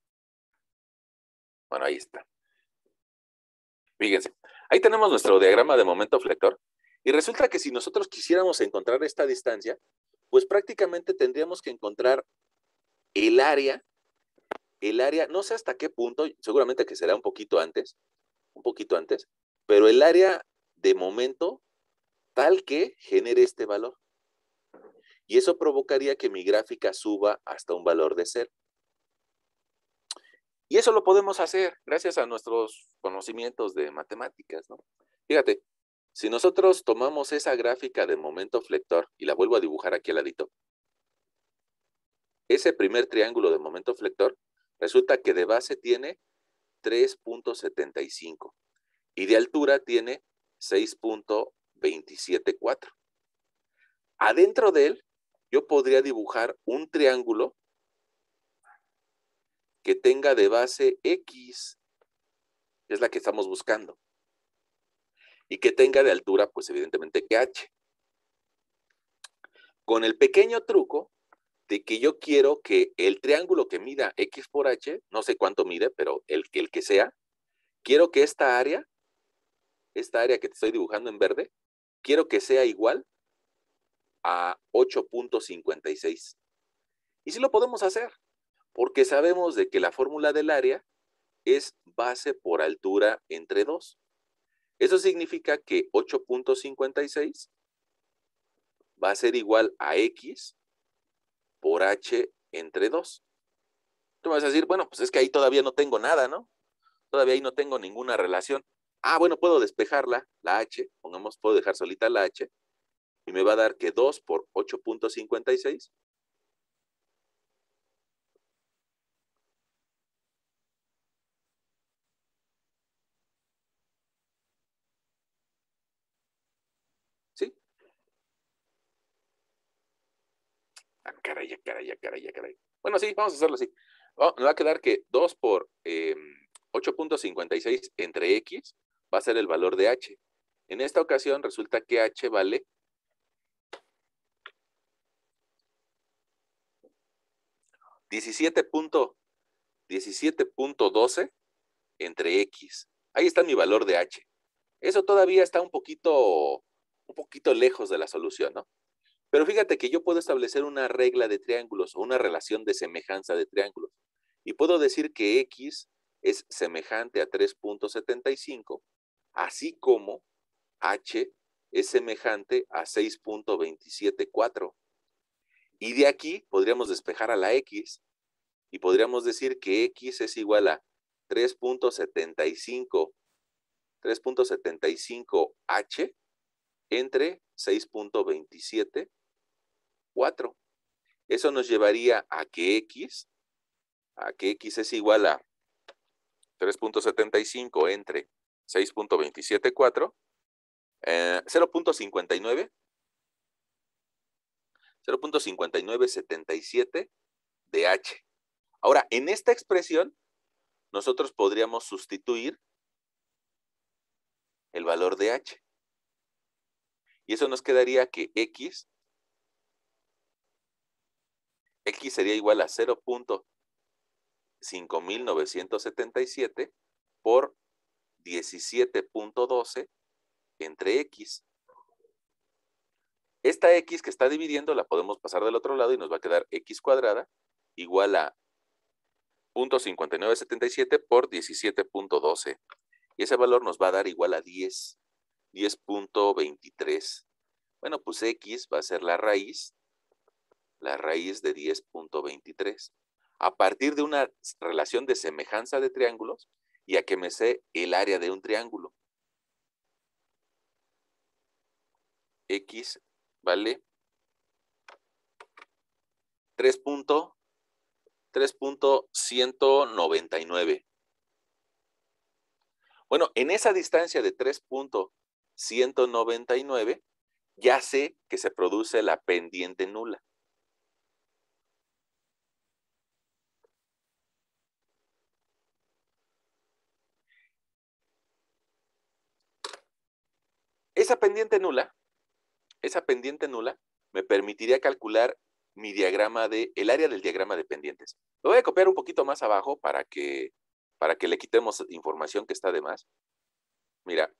Bueno, ahí está. Fíjense, ahí tenemos nuestro diagrama de momento flector. Y resulta que si nosotros quisiéramos encontrar esta distancia, pues prácticamente tendríamos que encontrar el área, no sé hasta qué punto, seguramente que será un poquito antes, pero el área de momento tal que genere este valor. Y eso provocaría que mi gráfica suba hasta un valor de 0. Y eso lo podemos hacer gracias a nuestros conocimientos de matemáticas, ¿no? Fíjate, Si nosotros tomamos esa gráfica de momento flector y la vuelvo a dibujar aquí al ladito, ese primer triángulo de momento flector resulta que de base tiene 3.75 y de altura tiene 6.274. Adentro de él, yo podría dibujar un triángulo que tenga de base X, que es la que estamos buscando, y que tenga de altura, pues evidentemente que H. Con el pequeño truco de que yo quiero que el triángulo que mida X por H, no sé cuánto mide, pero el que sea, quiero que esta área que te estoy dibujando en verde, quiero que sea igual a 8.56. Y sí lo podemos hacer, porque sabemos de que la fórmula del área es base por altura entre 2. Eso significa que 8.56 va a ser igual a X por H entre 2. Tú me vas a decir, bueno, pues es que ahí todavía no tengo nada, ¿no? Todavía ahí no tengo ninguna relación. Ah, bueno, puedo despejarla, la H, pongamos, puedo dejar solita la H, y me va a dar que 2 por 8.56 ¿sí? Ah, caray, caray, caray, caray. Bueno, sí, vamos a hacerlo así. Oh, me va a quedar que 2 por 8.56 entre X va a ser el valor de H. En esta ocasión resulta que H vale 17.12 entre X. Ahí está mi valor de H. Eso todavía está un poquito lejos de la solución, ¿no? Pero fíjate que yo puedo establecer una regla de triángulos o una relación de semejanza de triángulos. Y puedo decir que X es semejante a 3.75, así como H es semejante a 6.274. Y de aquí podríamos despejar a la X y podríamos decir que X es igual a 3.75H entre 6.274. Eso nos llevaría a que X es igual a 3.75 entre 6.274, 0.5977 de H. Ahora, en esta expresión, nosotros podríamos sustituir el valor de H. Y eso nos quedaría que X sería igual a 0.5977 por 17.12 entre X. Esta X que está dividiendo la podemos pasar del otro lado y nos va a quedar X cuadrada igual a 0.5977 por 17.12. Y ese valor nos va a dar igual a 10.23. Bueno, pues X va a ser la raíz de 10.23. A partir de una relación de semejanza de triángulos y a que me sé el área de un triángulo. X vale 3.199. Bueno, en esa distancia de 3.199 ya sé que se produce la pendiente nula. Esa pendiente nula me permitiría calcular mi diagrama el área del diagrama de pendientes. Lo voy a copiar un poquito más abajo para que le quitemos información que está de más. Mira,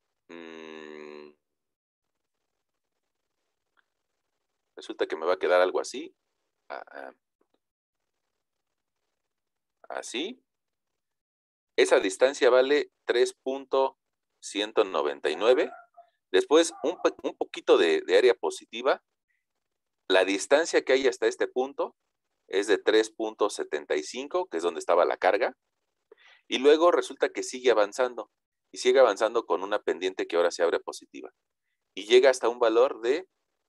resulta que me va a quedar algo así. Así. Esa distancia vale 3.199. Después, un poquito de área positiva. La distancia que hay hasta este punto es de 3.75, que es donde estaba la carga. Y luego resulta que sigue avanzando. Y sigue avanzando con una pendiente que ahora se abre positiva. y llega hasta un valor de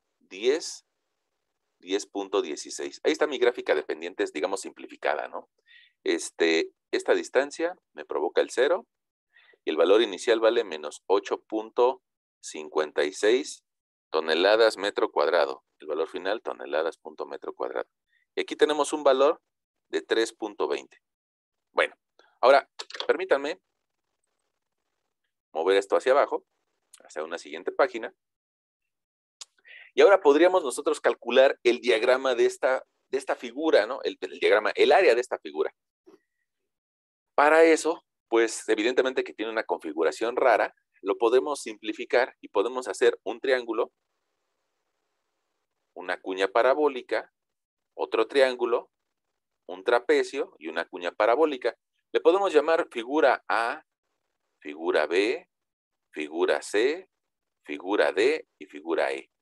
10.16. Ahí está mi gráfica de pendientes, digamos, simplificada, ¿no? Esta distancia me provoca el 0 y el valor inicial vale menos 8.56 toneladas metro cuadrado. El valor final, toneladas punto metro cuadrado. Y aquí tenemos un valor de 3.20. Bueno, ahora permítanme mover esto hacia abajo, hacia una siguiente página. Y ahora podríamos nosotros calcular el diagrama de esta figura, ¿no? El diagrama, el área de esta figura. Para eso, pues evidentemente que tiene una configuración rara, lo podemos simplificar y podemos hacer un triángulo, una cuña parabólica, otro triángulo, un trapecio y una cuña parabólica. Le podemos llamar figura A, figura B, figura C, figura D y figura E.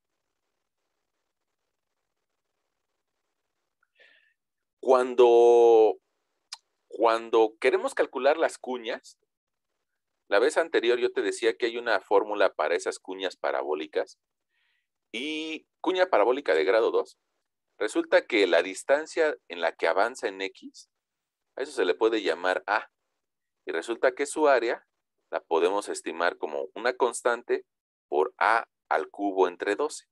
Cuando queremos calcular las cuñas, la vez anterior yo te decía que hay una fórmula para esas cuñas parabólicas. Y cuña parabólica de grado 2, resulta que la distancia en la que avanza en X, a eso se le puede llamar A. Y resulta que su área la podemos estimar como una constante por A al cubo entre 12.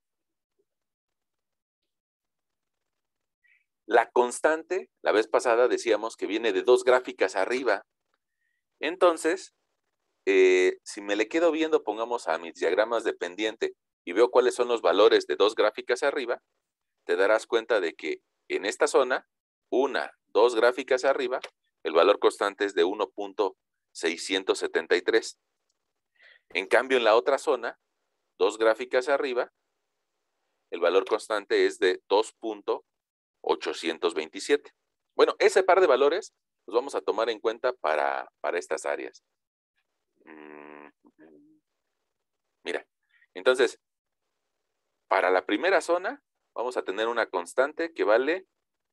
La constante, la vez pasada decíamos que viene de 2 gráficas arriba. Entonces, si me le quedo viendo, pongamos a mis diagramas de pendiente y veo cuáles son los valores de 2 gráficas arriba, te darás cuenta de que en esta zona, 2 gráficas arriba, el valor constante es de 1.673. En cambio, en la otra zona, 2 gráficas arriba, el valor constante es de 2.827. Bueno, ese par de valores los vamos a tomar en cuenta para estas áreas. Mira, entonces, para la primera zona, vamos a tener una constante que vale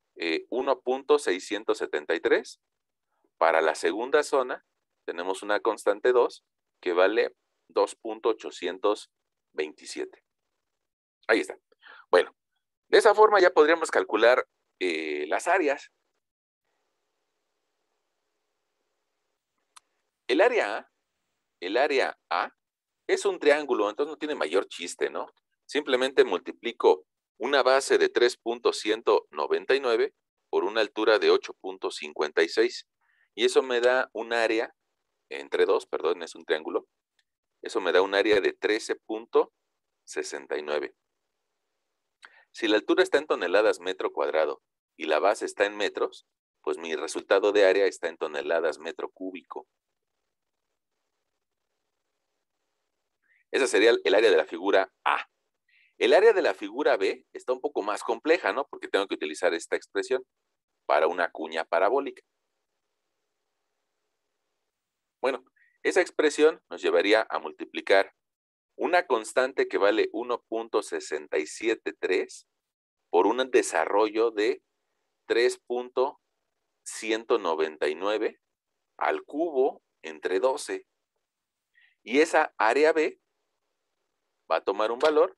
1.673. Para la segunda zona, tenemos una constante 2 que vale 2.827. Ahí está. Bueno, de esa forma ya podríamos calcular las áreas. El área A es un triángulo, entonces no tiene mayor chiste, ¿no? Simplemente multiplico una base de 3.199 por una altura de 8.56 y eso me da un área, entre 2, perdón, es un triángulo, eso me da un área de 13.69. Si la altura está en toneladas metro cuadrado y la base está en metros, pues mi resultado de área está en toneladas metro cúbico. Esa sería el área de la figura A. El área de la figura B está un poco más compleja, ¿no? Porque tengo que utilizar esta expresión para una cuña parabólica. Bueno, esa expresión nos llevaría a multiplicar una constante que vale 1.673 por un desarrollo de 3.199 al cubo entre 12. Y esa área B va a tomar un valor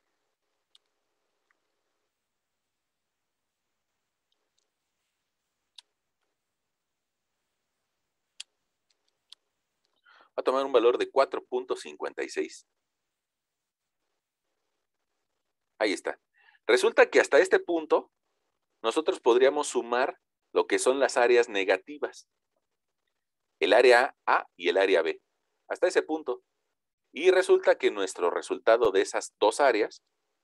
de 4.56. Ahí está. Resulta que hasta este punto nosotros podríamos sumar lo que son las áreas negativas. El área A y el área B. Hasta ese punto. Y resulta que nuestro resultado de esas dos áreas,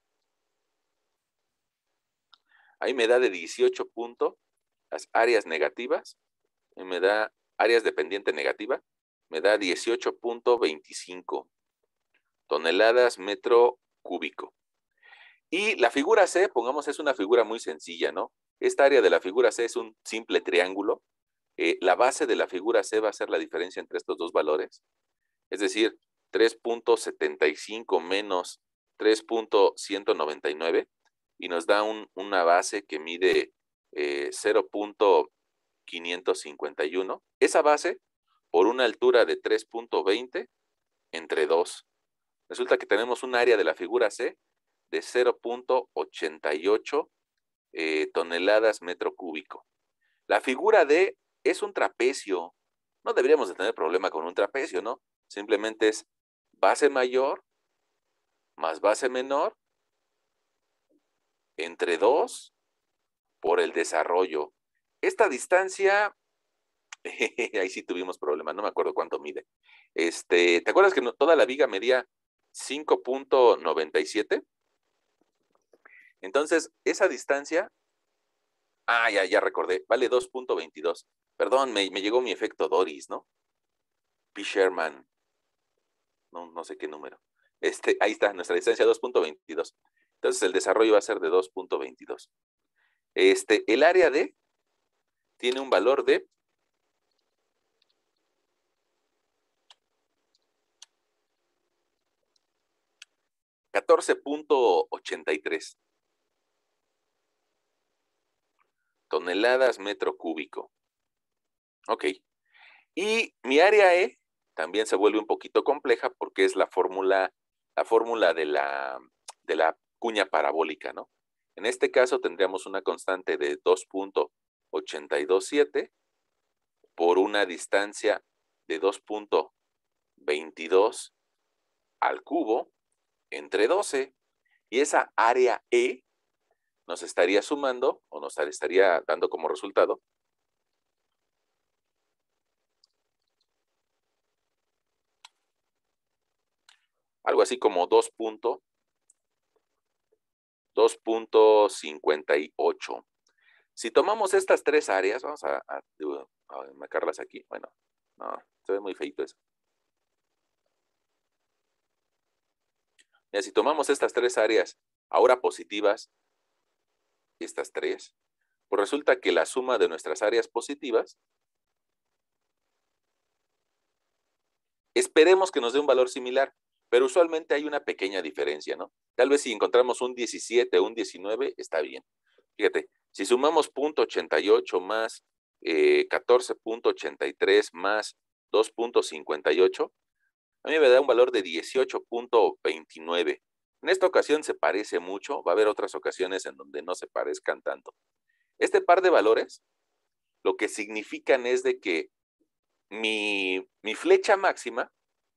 ahí me da de 18 puntos las áreas negativas, y me da áreas de pendiente negativa, me da 18.25 toneladas metro cúbico. Y la figura C, pongamos, es una figura muy sencilla, ¿no? Esta área de la figura C es un simple triángulo. La base de la figura C va a ser la diferencia entre estos dos valores. Es decir, 3.75 menos 3.199 y nos da una base que mide 0.551. Esa base por una altura de 3.20 entre 2. Resulta que tenemos un área de la figura C de 0.88 toneladas metro cúbico. La figura D es un trapecio. No deberíamos de tener problema con un trapecio, ¿no? Simplemente es base mayor más base menor entre 2 por el desarrollo. Esta distancia, ahí sí tuvimos problema, no me acuerdo cuánto mide. ¿Te acuerdas que toda la viga medía 5.97? Entonces, esa distancia, ya recordé, vale 2.22. Perdón, me llegó mi efecto Doris, ¿no? P. Sherman, no sé qué número. Ahí está, nuestra distancia 2.22. Entonces, el desarrollo va a ser de 2.22. El área D tiene un valor de 14.83 toneladas metro cúbico. Ok. Y mi área E también se vuelve un poquito compleja porque es la fórmula de la cuña parabólica, ¿no? En este caso tendríamos una constante de 2.827 por una distancia de 2.22 al cubo entre 12. Y esa área E nos estaría sumando o nos estaría dando como resultado algo así como 2.58. Si tomamos estas tres áreas, vamos a marcarlas aquí. Bueno, no, se ve muy feito eso. Mira, si tomamos estas tres áreas ahora positivas, estas tres, pues resulta que la suma de nuestras áreas positivas, esperemos que nos dé un valor similar, pero usualmente hay una pequeña diferencia, ¿no? Tal vez si encontramos un 17 o un 19, está bien. Fíjate, si sumamos 0.88 más 14.83 más 2.58, a mí me da un valor de 18.29. En esta ocasión se parece mucho, va a haber otras ocasiones en donde no se parezcan tanto. Este par de valores lo que significan es de que mi flecha máxima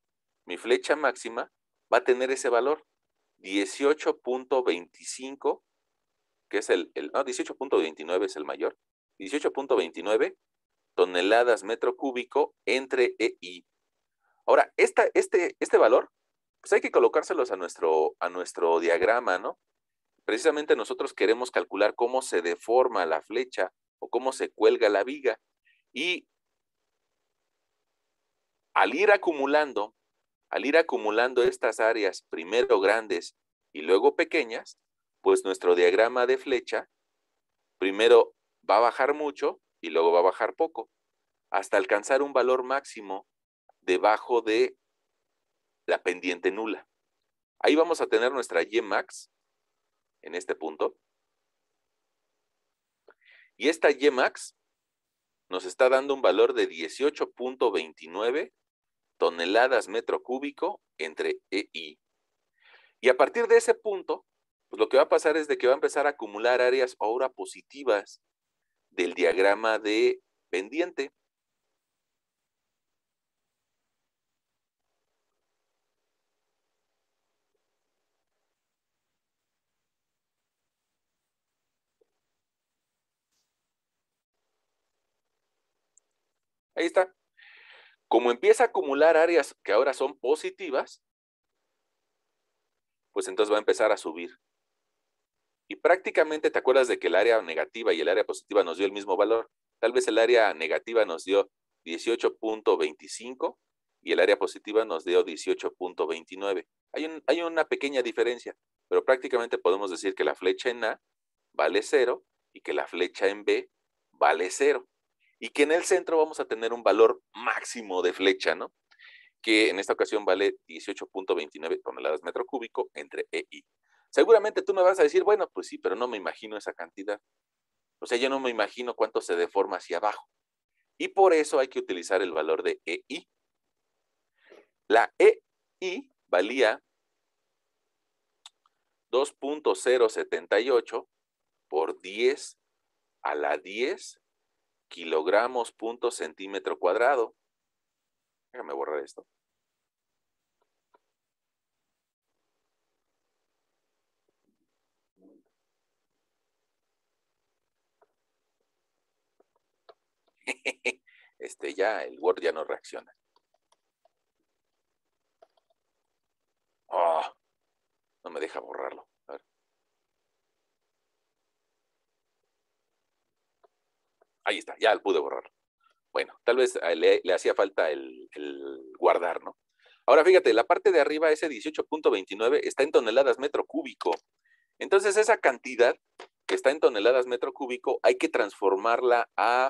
va a tener ese valor, 18.25, que es 18.29 es el mayor, 18.29 toneladas metro cúbico entre E y. Ahora, este valor, pues hay que colocárselos a nuestro diagrama, ¿no? Precisamente nosotros queremos calcular cómo se deforma la flecha o cómo se cuelga la viga. Y al ir acumulando estas áreas, primero grandes y luego pequeñas, pues nuestro diagrama de flecha primero va a bajar mucho y luego va a bajar poco, hasta alcanzar un valor máximo debajo de la pendiente nula. Ahí vamos a tener nuestra Y max en este punto. Y esta Y max nos está dando un valor de 18.29 toneladas metro cúbico entre E y. Y a partir de ese punto, pues lo que va a pasar es de que va a empezar a acumular áreas ahora positivas del diagrama de pendiente. Ahí está. Como empieza a acumular áreas que ahora son positivas, pues entonces va a empezar a subir. Y prácticamente te acuerdas de que el área negativa y el área positiva nos dio el mismo valor. Tal vez el área negativa nos dio 18.25 y el área positiva nos dio 18.29. Hay una pequeña diferencia, pero prácticamente podemos decir que la flecha en A vale 0 y que la flecha en B vale 0. Y que en el centro vamos a tener un valor máximo de flecha, ¿no? Que en esta ocasión vale 18.29 toneladas metro cúbico entre E y. Seguramente tú me vas a decir, bueno, pues sí, pero no me imagino esa cantidad. O sea, yo no me imagino cuánto se deforma hacia abajo. Y por eso hay que utilizar el valor de EI. La EI valía 2.078 por 10 a la 10 kilogramos punto centímetro cuadrado. Déjame borrar esto. Ya el Word ya no reacciona. Oh, no me deja borrarlo. A ver. Ahí está, ya pude borrarlo. Bueno, tal vez le hacía falta el guardar, ¿no? Ahora fíjate, la parte de arriba, ese 18.29, está en toneladas metro cúbico. Entonces esa cantidad que está en toneladas metro cúbico hay que transformarla a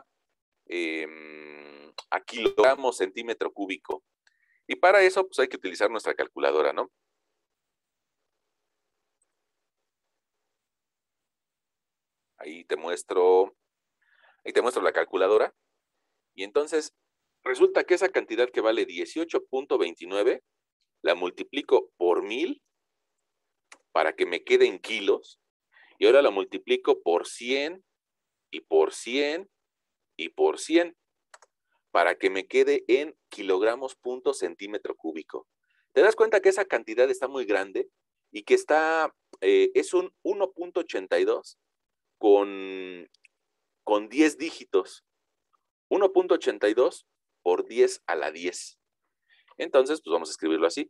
kilogramos centímetro cúbico. Y para eso pues hay que utilizar nuestra calculadora, ¿no? Ahí te muestro la calculadora. Y entonces resulta que esa cantidad que vale 18.29 la multiplico por 1000 para que me quede en kilos. Y ahora la multiplico por 100 y por 100 y por 100 para que me quede en kilogramos punto centímetro cúbico. ¿Te das cuenta que esa cantidad está muy grande y que es un 1.82 con 10 dígitos? 1.82 por 10 a la 10. Entonces, pues vamos a escribirlo así.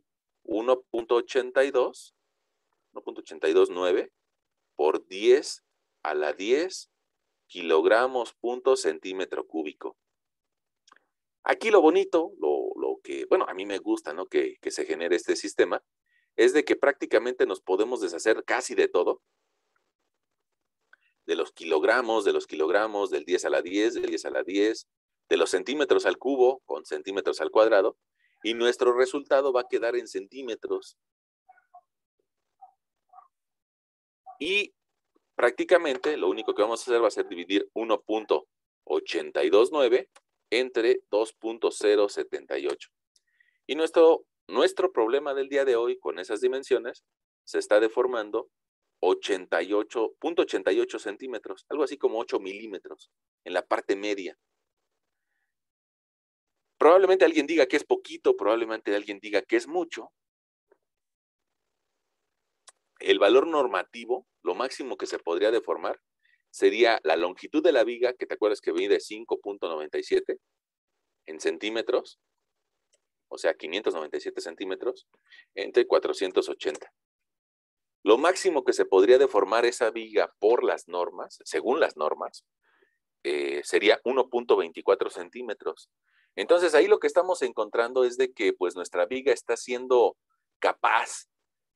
1.829 por 10 a la 10 kilogramos punto centímetro cúbico. Aquí lo bonito, lo que, bueno, a mí me gusta, ¿no? Que se genere este sistema, es de que prácticamente nos podemos deshacer casi de todo. De los kilogramos, del 10 a la 10, del 10 a la 10, de los centímetros al cubo con centímetros al cuadrado, y nuestro resultado va a quedar en centímetros. Y prácticamente lo único que vamos a hacer va a ser dividir 1.829 entre 2.078. Y nuestro problema del día de hoy con esas dimensiones se está deformando 88.88 centímetros, algo así como 8 milímetros en la parte media. Probablemente alguien diga que es poquito, probablemente alguien diga que es mucho. El valor normativo, lo máximo que se podría deformar, sería la longitud de la viga, que te acuerdas que mide 5.97 en centímetros, o sea, 597 centímetros, entre 480. Lo máximo que se podría deformar esa viga por las normas, según las normas, sería 1.24 centímetros. Entonces ahí lo que estamos encontrando es de que pues nuestra viga está siendo capaz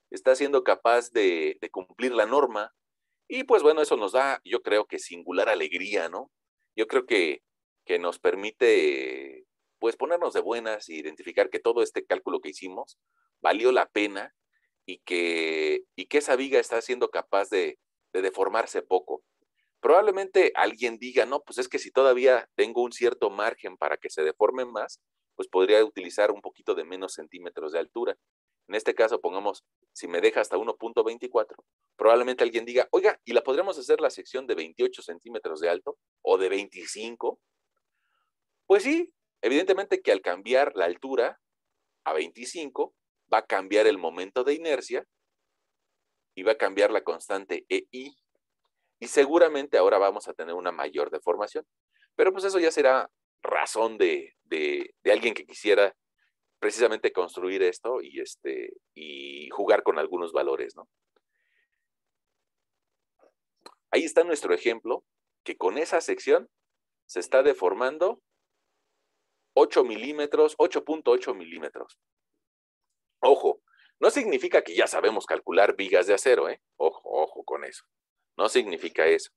de cumplir la norma. Y pues bueno, eso nos da, yo creo que singular alegría, ¿no? Yo creo que nos permite pues ponernos de buenas e identificar que todo este cálculo que hicimos valió la pena y que esa viga está siendo capaz de deformarse poco. Probablemente alguien diga, no, pues es que si todavía tengo un cierto margen para que se deforme más, pues podría utilizar un poquito de menos centímetros de altura. En este caso, pongamos, si me deja hasta 1.24, probablemente alguien diga, oiga, ¿y la podríamos hacer la sección de 28 centímetros de alto o de 25? Pues sí, evidentemente que al cambiar la altura a 25, va a cambiar el momento de inercia y va a cambiar la constante EI. Y seguramente ahora vamos a tener una mayor deformación. Pero pues eso ya será razón de alguien que quisiera precisamente construir esto y jugar con algunos valores, ¿no? Ahí está nuestro ejemplo, que con esa sección se está deformando 8 milímetros, 8.8 milímetros. Ojo, no significa que ya sabemos calcular vigas de acero, ¿eh? Ojo con eso. No significa eso.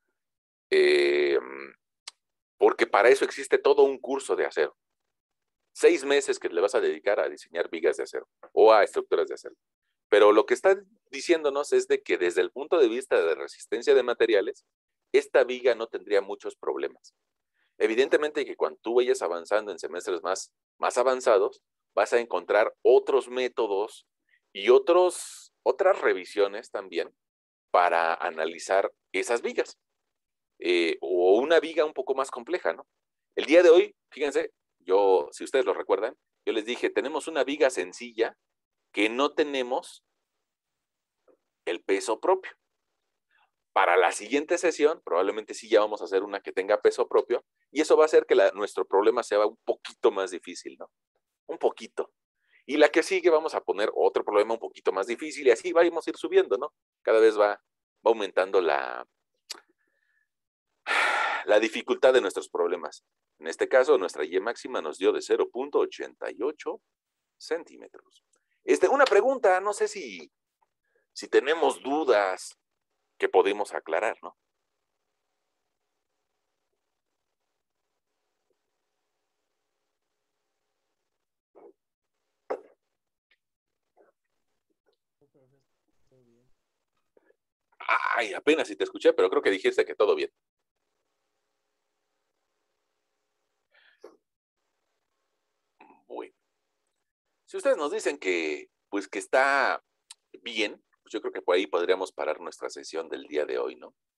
Porque para eso existe todo un curso de acero. 6 meses que le vas a dedicar a diseñar vigas de acero o a estructuras de acero. Pero lo que está diciéndonos es de que desde el punto de vista de resistencia de materiales, esta viga no tendría muchos problemas. Evidentemente que cuando tú vayas avanzando en semestres más avanzados, vas a encontrar otros métodos y otros otras revisiones también para analizar esas vigas, o una viga un poco más compleja, ¿no? El día de hoy, fíjense, yo, si ustedes lo recuerdan, yo les dije, tenemos una viga sencilla que no tenemos el peso propio. Para la siguiente sesión, probablemente sí ya vamos a hacer una que tenga peso propio, y eso va a hacer que nuestro problema sea un poquito más difícil, ¿no? Un poquito. Y la que sigue vamos a poner otro problema un poquito más difícil, y así vamos a ir subiendo, ¿no? Cada vez va aumentando la dificultad de nuestros problemas. En este caso, nuestra Y máxima nos dio de 0.88 centímetros. Una pregunta, no sé si tenemos dudas que podemos aclarar, ¿no? Ay, apenas si te escuché, pero creo que dijiste que todo bien. Bueno, si ustedes nos dicen que, pues que está bien, pues yo creo que por ahí podríamos parar nuestra sesión del día de hoy, ¿no?